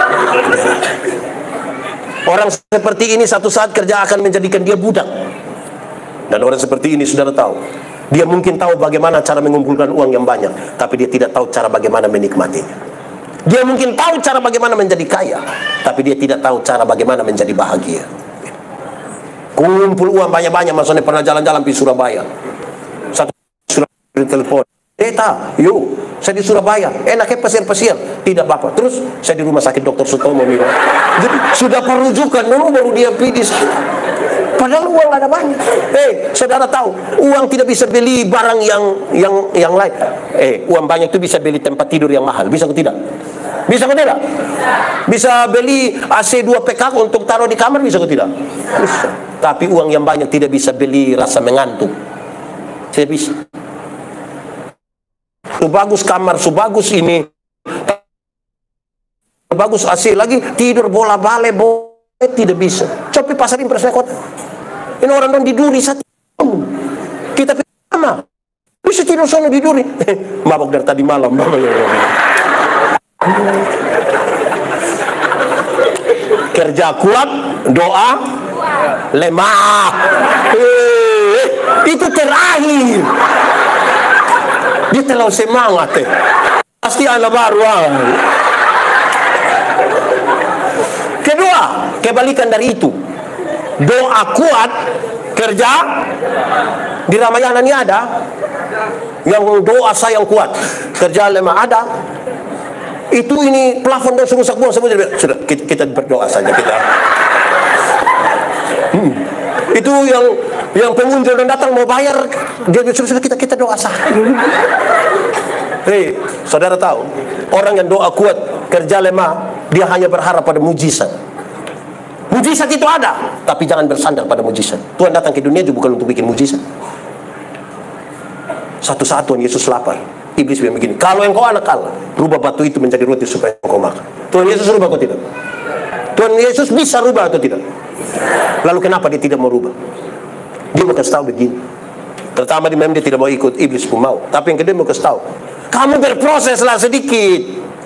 Orang seperti ini satu saat kerja akan menjadikan dia budak. Dan orang seperti ini, saudara tahu, dia mungkin tahu bagaimana cara mengumpulkan uang yang banyak, tapi dia tidak tahu cara bagaimana menikmatinya. Dia mungkin tahu cara bagaimana menjadi kaya, tapi dia tidak tahu cara bagaimana menjadi bahagia. Kumpul uang banyak-banyak, maksudnya pernah jalan-jalan di Surabaya. Satu Surabaya telepon, yuk, saya di Surabaya, enaknya pasir-pasir. Tidak Bapak, terus saya di rumah sakit Dr. Sutomo. Jadi sudah perujukan dulu baru dia pilih. Padahal uang ada banyak. Saudara tahu, uang tidak bisa beli barang yang lain. Uang banyak itu bisa beli tempat tidur yang mahal. Bisa atau tidak? Bisa atau tidak? Bisa beli AC 2 PK untuk taruh di kamar, bisa atau tidak? Bisa. Tapi uang yang banyak tidak bisa beli rasa mengantuk. Tidak bisa. Sebagus kamar, sebagus ini, sebagus AC lagi, tidur bola bale, tidak bisa. Coba pasar impres kota. Ini orang dong diduri satu. Kita sama. Bisa tidur sana diduri. Mabok dari tadi malam. Kerja kuat, doa lemah. Itu terakhir. Dia terlalu semangat. Pasti anak baru. Kedua, kebalikan dari itu. Doa kuat, kerja di Ramayana ini ada. Yang doa sayang kuat, kerja lemah ada. Itu ini plafon dan serusak buang semua. Sudah, kita berdoa saja kita. Itu yang pengunjung dan datang mau bayar, dia sudah kita doa saja. Saudara tahu, orang yang doa kuat, kerja lemah, dia hanya berharap pada mujizat. Mujizat itu ada, tapi jangan bersandar pada mujizat. Tuhan datang ke dunia juga bukan untuk bikin mujizat. Satu saat Tuhan Yesus lapar. Iblis bilang begini, kalau engkau anak Allah, rubah batu itu menjadi roti supaya engkau makan. Tuhan Yesus rubah atau tidak? Tuhan Yesus bisa rubah atau tidak? Lalu kenapa dia tidak mau rubah? Dia mau kasih tahu begini. Pertama dia tidak mau ikut, iblis pun mau. Tapi yang kedua mau kasih tahu, kamu berproseslah sedikit.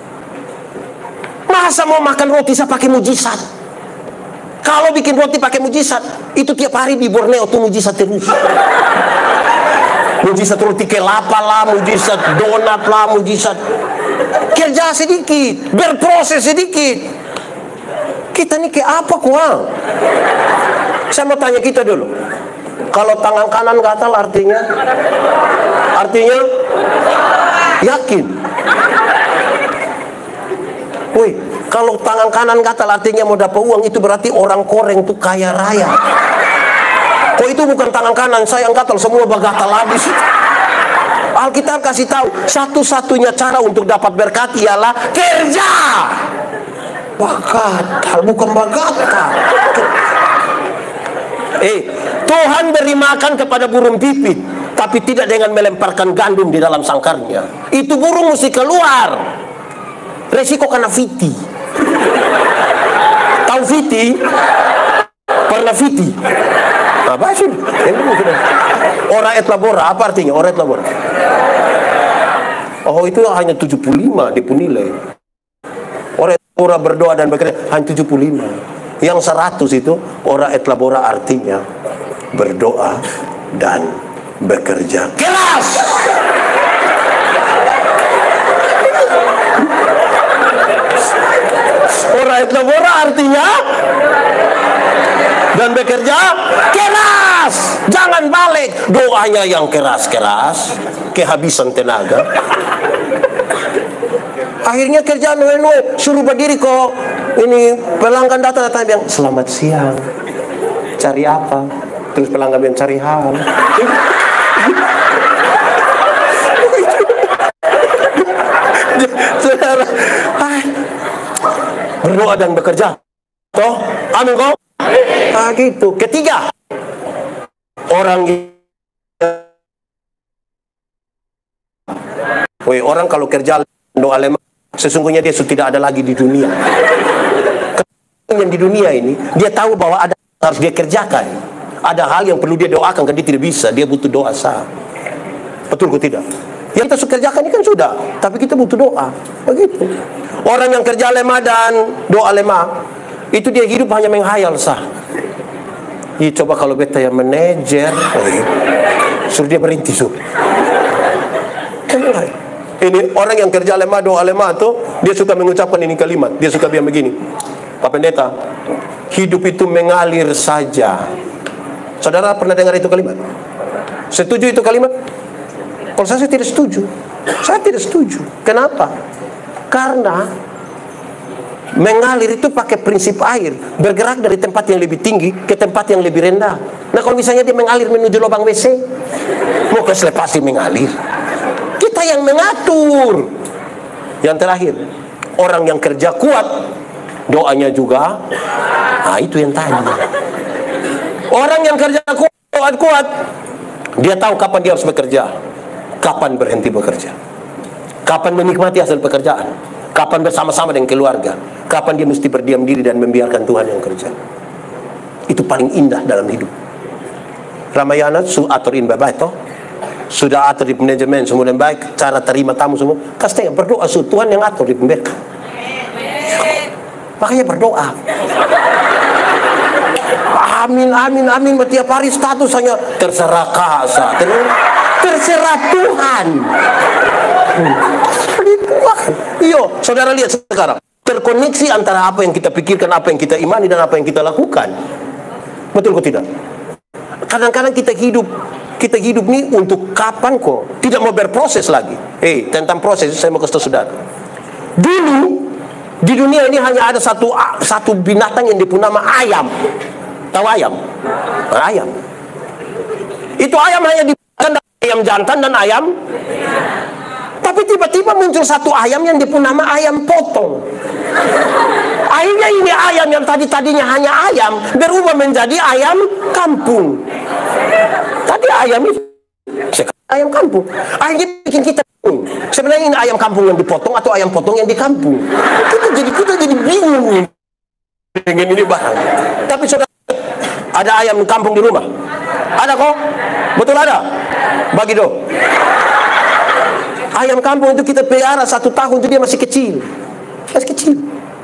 Masa mau makan roti saya pakai mujizat? Kalau bikin roti pakai mujizat, itu tiap hari di Borneo tuh mujizat terus. Mujizat roti kelapa lah, mujizat donat lah, mujizat. Kerja sedikit, berproses sedikit. Kita ini kayak apa kuang? Saya mau tanya kita dulu. Kalau tangan kanan gatal artinya yakin. Kalau tangan kanan gatal artinya mau dapat uang, itu berarti orang koreng itu kaya raya. Kok itu bukan tangan kanan saya yang gatal, semua gatal habis. Alkitab kasih tahu, satu-satunya cara untuk dapat berkat ialah kerja. Gatal, bukan gatal. Tuhan beri makan kepada burung pipit, tapi tidak dengan melemparkan gandum di dalam sangkarnya. Itu burung mesti keluar. Resiko kena fiti. Tahu fiti? Pernah fiti? Apa sih? Ora et labora, apa artinya? Ora et labora. Oh, itu hanya 75 dipunilai. Ora et labora berdoa dan bekerja hanya 75. Yang 100 itu ora et labora artinya berdoa dan bekerja keras. Ora et labora artinya dan bekerja keras. Jangan balik doanya yang keras-keras, kehabisan tenaga. Akhirnya kerjaan noe suruh berdiri kok. Ini pelanggan datang bilang selamat siang. Cari apa? Terus pelanggan bilang cari hal. Saudara, berdoa dan bekerja. Toh, amin kok? Gitu. Ketiga, Orang kalau kerja doa lemah, sesungguhnya dia sudah tidak ada lagi di dunia. Yang di dunia ini, dia tahu bahwa ada harus dia kerjakan. Ada hal yang perlu dia doakan, kan dia tidak bisa, dia butuh doa sah. Betul kok tidak? Yang kita suka kerjakan ini kan sudah, tapi kita butuh doa. Begitu. Orang yang kerja lemah dan doa lemah, itu dia hidup hanya menghayal sah. Coba kalau beta yang manajer, suruh dia berhenti suruh. Ini orang yang kerja lemah, doa lemah tuh, dia suka mengucapkan ini kalimat. Dia suka bilang begini, Pak Pendeta, hidup itu mengalir saja. Saudara pernah dengar itu kalimat? Setuju itu kalimat? Kalau saya tidak setuju. Saya tidak setuju. Kenapa? Karena mengalir itu pakai prinsip air, bergerak dari tempat yang lebih tinggi ke tempat yang lebih rendah. Nah, kalau misalnya dia mengalir menuju lubang WC, mau ke pasti mengalir. Kita yang mengatur. Yang terakhir, orang yang kerja kuat, doanya juga, itu yang tadi. Orang yang kerja kuat, dia tahu kapan dia harus bekerja, kapan berhenti bekerja, kapan menikmati hasil pekerjaan, kapan bersama-sama dengan keluarga, kapan dia mesti berdiam diri dan membiarkan Tuhan yang kerja. Itu paling indah dalam hidup. Ramayana aturin baik toh, sudah atur di manajemen semua dan baik, cara terima tamu semua. Kasih berdoa Tuhan yang atur di pemberian. Makanya berdoa. Amin, amin, amin. Setiap hari statusnya terserah kasa, terserah Tuhan. Iyo, saudara lihat sekarang, terkoneksi antara apa yang kita pikirkan, apa yang kita imani, dan apa yang kita lakukan. Betul kok tidak? Kadang-kadang kita hidup nih untuk kapan kok? Tidak mau berproses lagi. Tentang proses saya mau kasih tahu saudara. Dulu di dunia ini hanya ada satu binatang yang dipunama ayam. Tahu ayam? Ayam. Itu ayam hanya dimakan ayam jantan dan ayam. Tapi tiba-tiba muncul satu ayam yang dipunama ayam potong. Akhirnya ini ayam yang tadinya hanya ayam berubah menjadi ayam kampung. Tadi ayam itu ayam kampung. Akhirnya bikin kita bingung. Sebenarnya ini ayam kampung yang dipotong atau ayam potong yang di kampung. Kita jadi bingung dengan ini barang. Tapi saudara, ada ayam kampung di rumah? Ada kok? Betul ada? Bagi dong. Ayam kampung itu kita pelihara 1 tahun itu dia masih kecil. Masih kecil.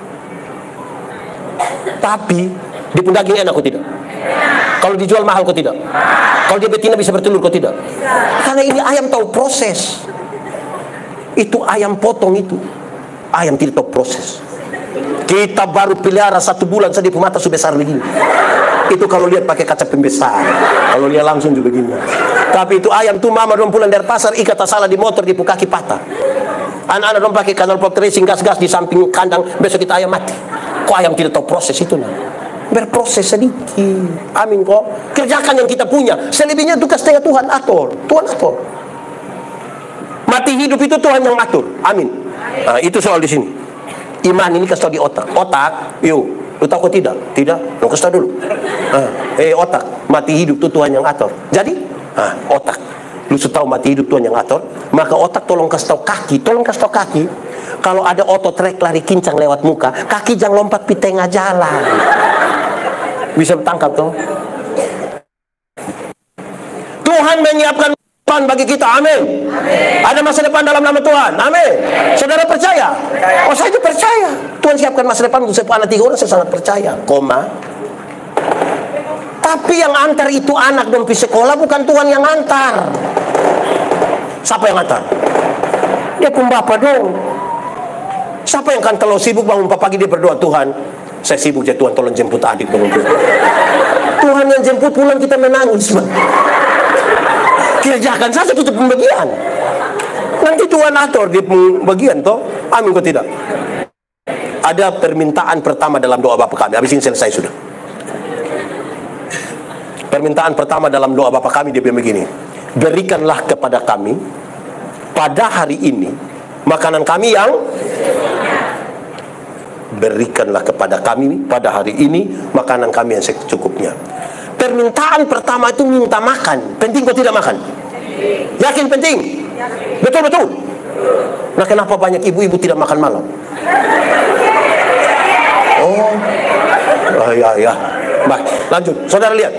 Tapi di pun daging enak kok tidak? Kalau dijual mahal kok tidak? Kalau dia betina bisa bertelur kok tidak? Karena ini ayam tahu proses. Itu ayam potong itu. Ayam tidak tahu proses. Kita baru pelihara 1 bulan saja di mata sudah besar begini. Itu kalau lihat pakai kaca pembesar. Kalau lihat langsung juga begini. Tapi itu ayam tuh mama dong pulang dari pasar, ikat salah di motor, di kaki patah. Anak-anak dong pakai knalpot racing gas-gas di samping kandang, besok kita ayam mati. Kok ayam tidak tahu proses itu nah? Berproses sedikit. Amin kok. Kerjakan yang kita punya. Selebihnya tugas setengah Tuhan atur. Tuhan atur. Mati hidup itu Tuhan yang atur. Amin. Nah, itu soal di sini. Iman ini kasih tahu di otak. Otak, yuk. Lu tahu kok tidak? Tidak? Lu kasih tahu dulu. Otak. Mati hidup itu Tuhan yang atur. Jadi, otak. Lu tahu mati hidup Tuhan yang atur. Maka otak tolong kasih tahu kaki. Tolong kasih tahu kaki. Kalau ada otot trek lari kincang lewat muka, kaki jangan lompat di tengah jalan. Bisa bertangkap tuh. Tuhan menyiapkan depan bagi kita, amin. Ada masa depan dalam nama Tuhan, amin. Saudara percaya? Oh, saya juga percaya. Tuhan siapkan masa depan untuk saya anak 3 orang, saya sangat percaya. Tapi yang antar itu anak dan pergi sekolah, bukan Tuhan yang antar. Siapa yang antar? Dia pun bapak dong. Siapa yang kan kalau sibuk bangun pagi dia berdoa, Tuhan, saya sibuk ya Tuhan, tolong jemput adik dong. Tuhan yang jemput pulang kita menangis. Kerjakan saja kita pembagian. Nanti Tuhan atur di pembagian toh. Amin kok tidak? Ada permintaan pertama dalam doa Bapa kami. Habis ini selesai sudah. Permintaan pertama dalam doa Bapa kami dia bilang begini. Berikanlah kepada kami pada hari ini makanan kami yang berikanlah kepada kami pada hari ini makanan kami yang secukupnya. Permintaan pertama itu minta makan. Penting kok tidak makan? Yakin penting? Betul-betul. Nah, kenapa banyak ibu-ibu tidak makan malam? Oh, ya. Baik, lanjut. Saudara lihat.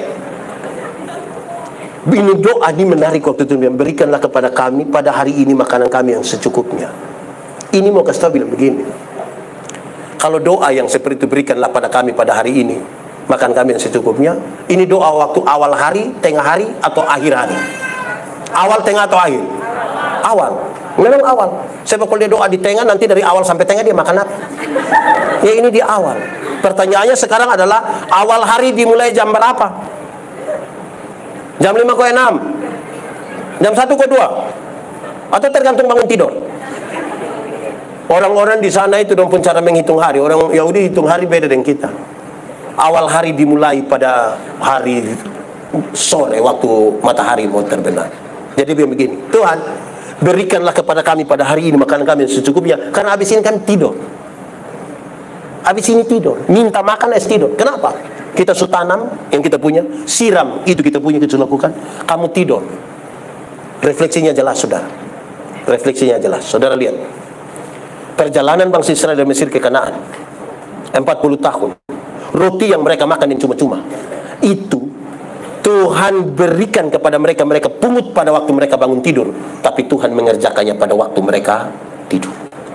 Ini doa ini menarik waktu itu. Berikanlah kepada kami pada hari ini makanan kami yang secukupnya. Ini mau kasih tahu bilang begini. Kalau doa yang seperti itu, berikanlah pada kami pada hari ini makan kami yang secukupnya. Ini doa waktu awal hari, tengah hari, atau akhir hari? Awal, tengah, atau akhir? Awal. Memang awal. Sebab kalau dia doa di tengah, nanti dari awal sampai tengah dia makan apa? Ya, ini di awal. Pertanyaannya sekarang adalah, awal hari dimulai jam berapa? Jam 5 ke 6? Jam 1 ke 2? Atau tergantung bangun tidur? Orang-orang di sana itu dong pun cara menghitung hari. Orang Yahudi hitung hari beda dengan kita. Awal hari dimulai pada hari sore waktu matahari mau terbenam. Jadi begini, Tuhan, berikanlah kepada kami pada hari ini makanan kami yang secukupnya, karena habis ini kami tidur. Habis ini tidur, minta makan es tidur. Kenapa? Kita sudah tanam yang kita punya, siram itu kita punya, kita lakukan. Kamu tidur. Refleksinya jelas, saudara. Refleksinya jelas. Saudara lihat. Perjalanan bangsa Israel dari Mesir ke Kanaan 40 tahun. Roti yang mereka makan yang cuma-cuma, itu Tuhan berikan kepada mereka. Mereka pungut pada waktu mereka bangun tidur, tapi Tuhan mengerjakannya pada waktu mereka tidur.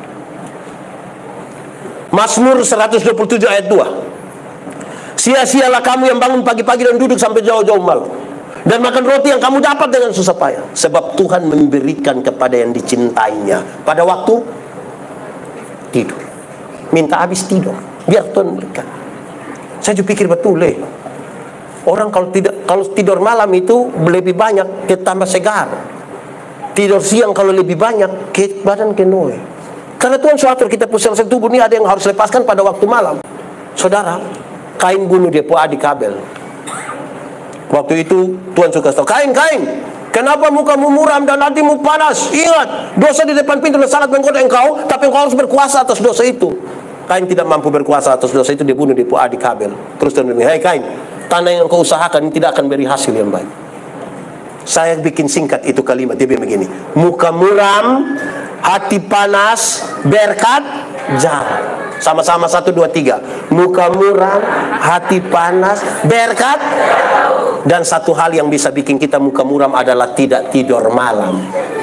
Mazmur 127 ayat 2. Sia-sialah kamu yang bangun pagi-pagi dan duduk sampai jauh-jauh malam, dan makan roti yang kamu dapat dengan susah payah. Sebab Tuhan memberikan kepada yang dicintainya pada waktu tidur. Minta habis tidur, biar Tuhan berikan. Saya juga pikir betul, orang kalau tidur malam itu lebih banyak, kita tambah segar. Tidur siang kalau lebih banyak, badan kenoi. Karena Tuhan suatu kita pusat tubuh ini ada yang harus lepaskan pada waktu malam. Saudara, Kain bunuh dia adik Habel. Waktu itu Tuhan suka tahu, Kain, kenapa mukamu muram dan hatimu panas? Ingat, dosa di depan pintu dan sangat menggoda engkau, tapi engkau harus berkuasa atas dosa itu. Kain tidak mampu berkuasa atas dosa itu, dia bunuh dia adik Habel. Terus Tuhan bilang, hei Kain, tanah yang kau usahakan tidak akan beri hasil yang baik. Saya bikin singkat itu kalimat, dia bilang begini, muka muram, hati panas, berkat jarang. Sama-sama 1, 2, 3. Muka muram, hati panas, berkat. Dan satu hal yang bisa bikin kita muka muram adalah tidak tidur malam.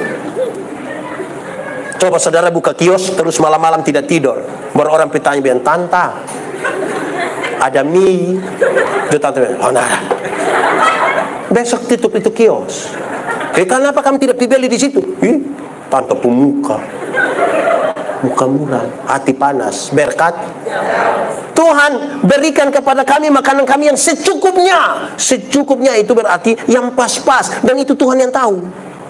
Coba saudara buka kios terus malam-malam tidak tidur. Baru orang bertanya, bilang, Tanta, ada mie? Itu tante bilang, oh nah. Besok tutup itu kios. Kenapa kamu tidak beli di situ? Tante pemuka. Muka muram, hati panas, berkat. Tuhan berikan kepada kami makanan kami yang secukupnya. Secukupnya itu berarti yang pas-pas, dan itu Tuhan yang tahu.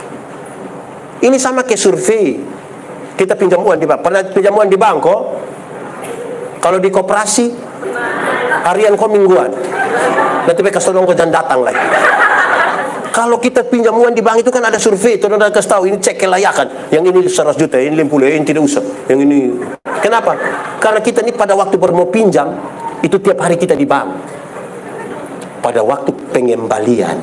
Ini sama kayak survei. Kita pinjam uang di bank. Pernah pinjam uang di bank kok? Kalau di koperasi harian kok mingguan. Nanti mereka tolong kau jangan datang lagi. Kalau kita pinjam uang di bank itu kan ada survei, itu ada kasih tahu, ini cek kelayakan. Yang ini 100 juta, ini 50, ini tidak usah. Yang ini. Kenapa? Karena kita ini pada waktu baru mau pinjam, itu tiap hari kita di bank. Pada waktu pengembalian,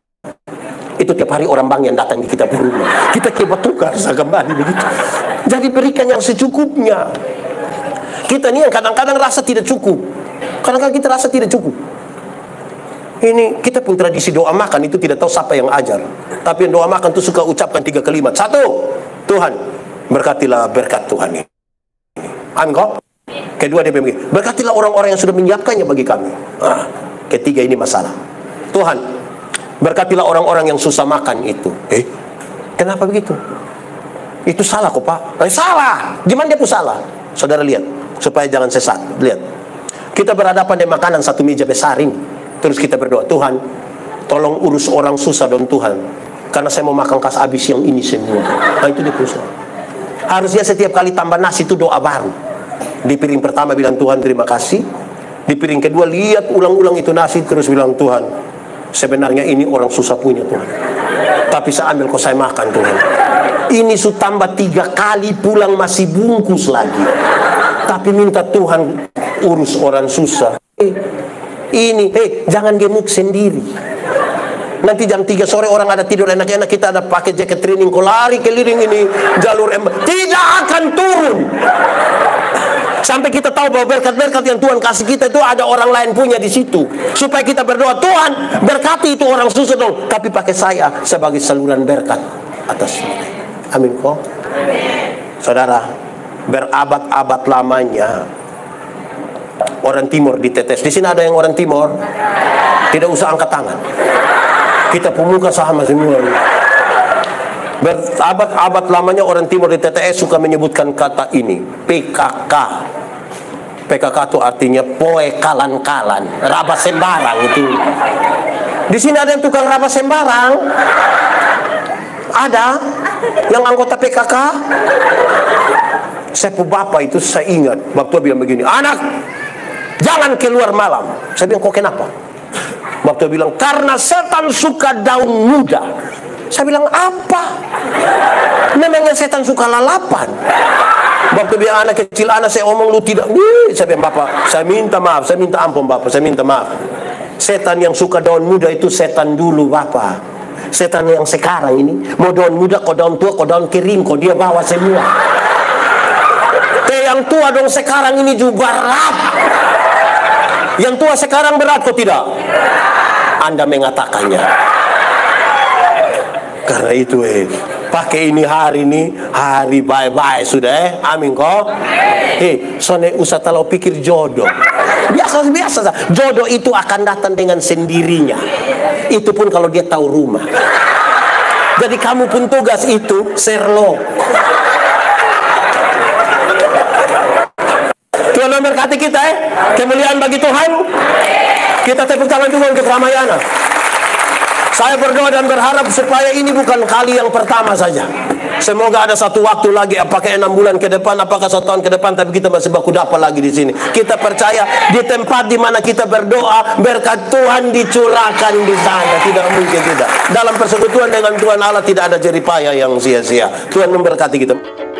itu tiap hari orang bank yang datang di kita rumah. Kita coba tukar, saya kembali begitu. Jadi berikan yang secukupnya. Kita ini yang kadang-kadang rasa tidak cukup. Kadang-kadang kita rasa tidak cukup. Ini kita pun tradisi doa makan itu tidak tahu siapa yang ajar. Tapi yang doa makan itu suka ucapkan 3 kalimat. 1, Tuhan, berkatilah berkat Tuhan ini. Engkau. Kedua dia begini, berkatilah orang-orang yang sudah menyiapkannya bagi kami. Ketiga ini masalah. Tuhan, berkatilah orang-orang yang susah makan itu. Kenapa begitu? Itu salah kok Pak. Salah. Gimana dia pun salah? Saudara lihat, supaya jangan sesat. Lihat. Kita berhadapan dengan makanan satu meja besar ini. Terus kita berdoa, Tuhan, tolong urus orang susah dong Tuhan. Karena saya mau makan kas habis yang ini semua. Nah itu dia susah. Harusnya setiap kali tambah nasi itu doa baru. Di piring pertama bilang Tuhan terima kasih. Di piring kedua lihat ulang-ulang itu nasi. Terus bilang Tuhan, sebenarnya ini orang susah punya Tuhan. Tapi saya ambil kok saya makan Tuhan. Ini sudah tambah 3 kali pulang masih bungkus lagi. Tapi minta Tuhan urus orang susah. ini. Jangan gemuk sendiri. Nanti jam 3 sore orang ada tidur enak-enak, kita ada pakai jaket training, kau lari keliling ini jalur tidak akan turun. Sampai kita tahu bahwa berkat-berkat yang Tuhan kasih kita itu ada orang lain punya di situ. Supaya kita berdoa, Tuhan berkati itu orang susah dong, tapi pakai saya sebagai saluran berkat atas mereka. Amin kok. Saudara, berabad-abad lamanya orang timur ditetes. Di sini ada yang orang timur, tidak usah angkat tangan. Kita pemuka sama semua. Berabad-abad lamanya orang timur di TTS suka menyebutkan kata ini, PKK. PKK itu artinya poe kalan-kalan, raba sembarang itu. Di sini ada yang tukang raba sembarang. Ada yang anggota PKK. Saya bapak itu saya ingat waktu bilang begini, anak jangan keluar malam. Saya bilang kok kenapa? Waktu bilang karena setan suka daun muda. Saya bilang apa? Memangnya setan suka lalapan. Waktu bilang anak kecil, anak saya omong lu tidak. Saya bilang bapak, saya minta maaf, saya minta ampun bapak, saya minta maaf. Setan yang suka daun muda itu setan dulu bapak. Setan yang sekarang ini mau daun muda, kok daun tua, kok daun kering, kok dia bawa semua. Yang tua dong sekarang ini juga berat. Yang tua sekarang berat kok tidak? Anda mengatakannya. Karena itu pakai ini hari bye-bye sudah amin kok. Soalnya usah terlalu pikir jodoh. Biasa. Jodoh itu akan datang dengan sendirinya. Itu pun kalau dia tahu rumah. Jadi kamu pun tugas itu Sherlock. Tuhan memberkati kita kemuliaan bagi Tuhan. Kita tepuk tangan Tuhan untuk Ramayana. Saya berdoa dan berharap supaya ini bukan kali yang pertama saja. Semoga ada satu waktu lagi, apakah 6 bulan ke depan, apakah 1 tahun ke depan, tapi kita masih baku dapat lagi di sini. Kita percaya di tempat di mana kita berdoa, berkat Tuhan dicurahkan di sana. Tidak mungkin tidak. Dalam persekutuan dengan Tuhan Allah tidak ada jerih payah yang sia-sia. Tuhan memberkati kita.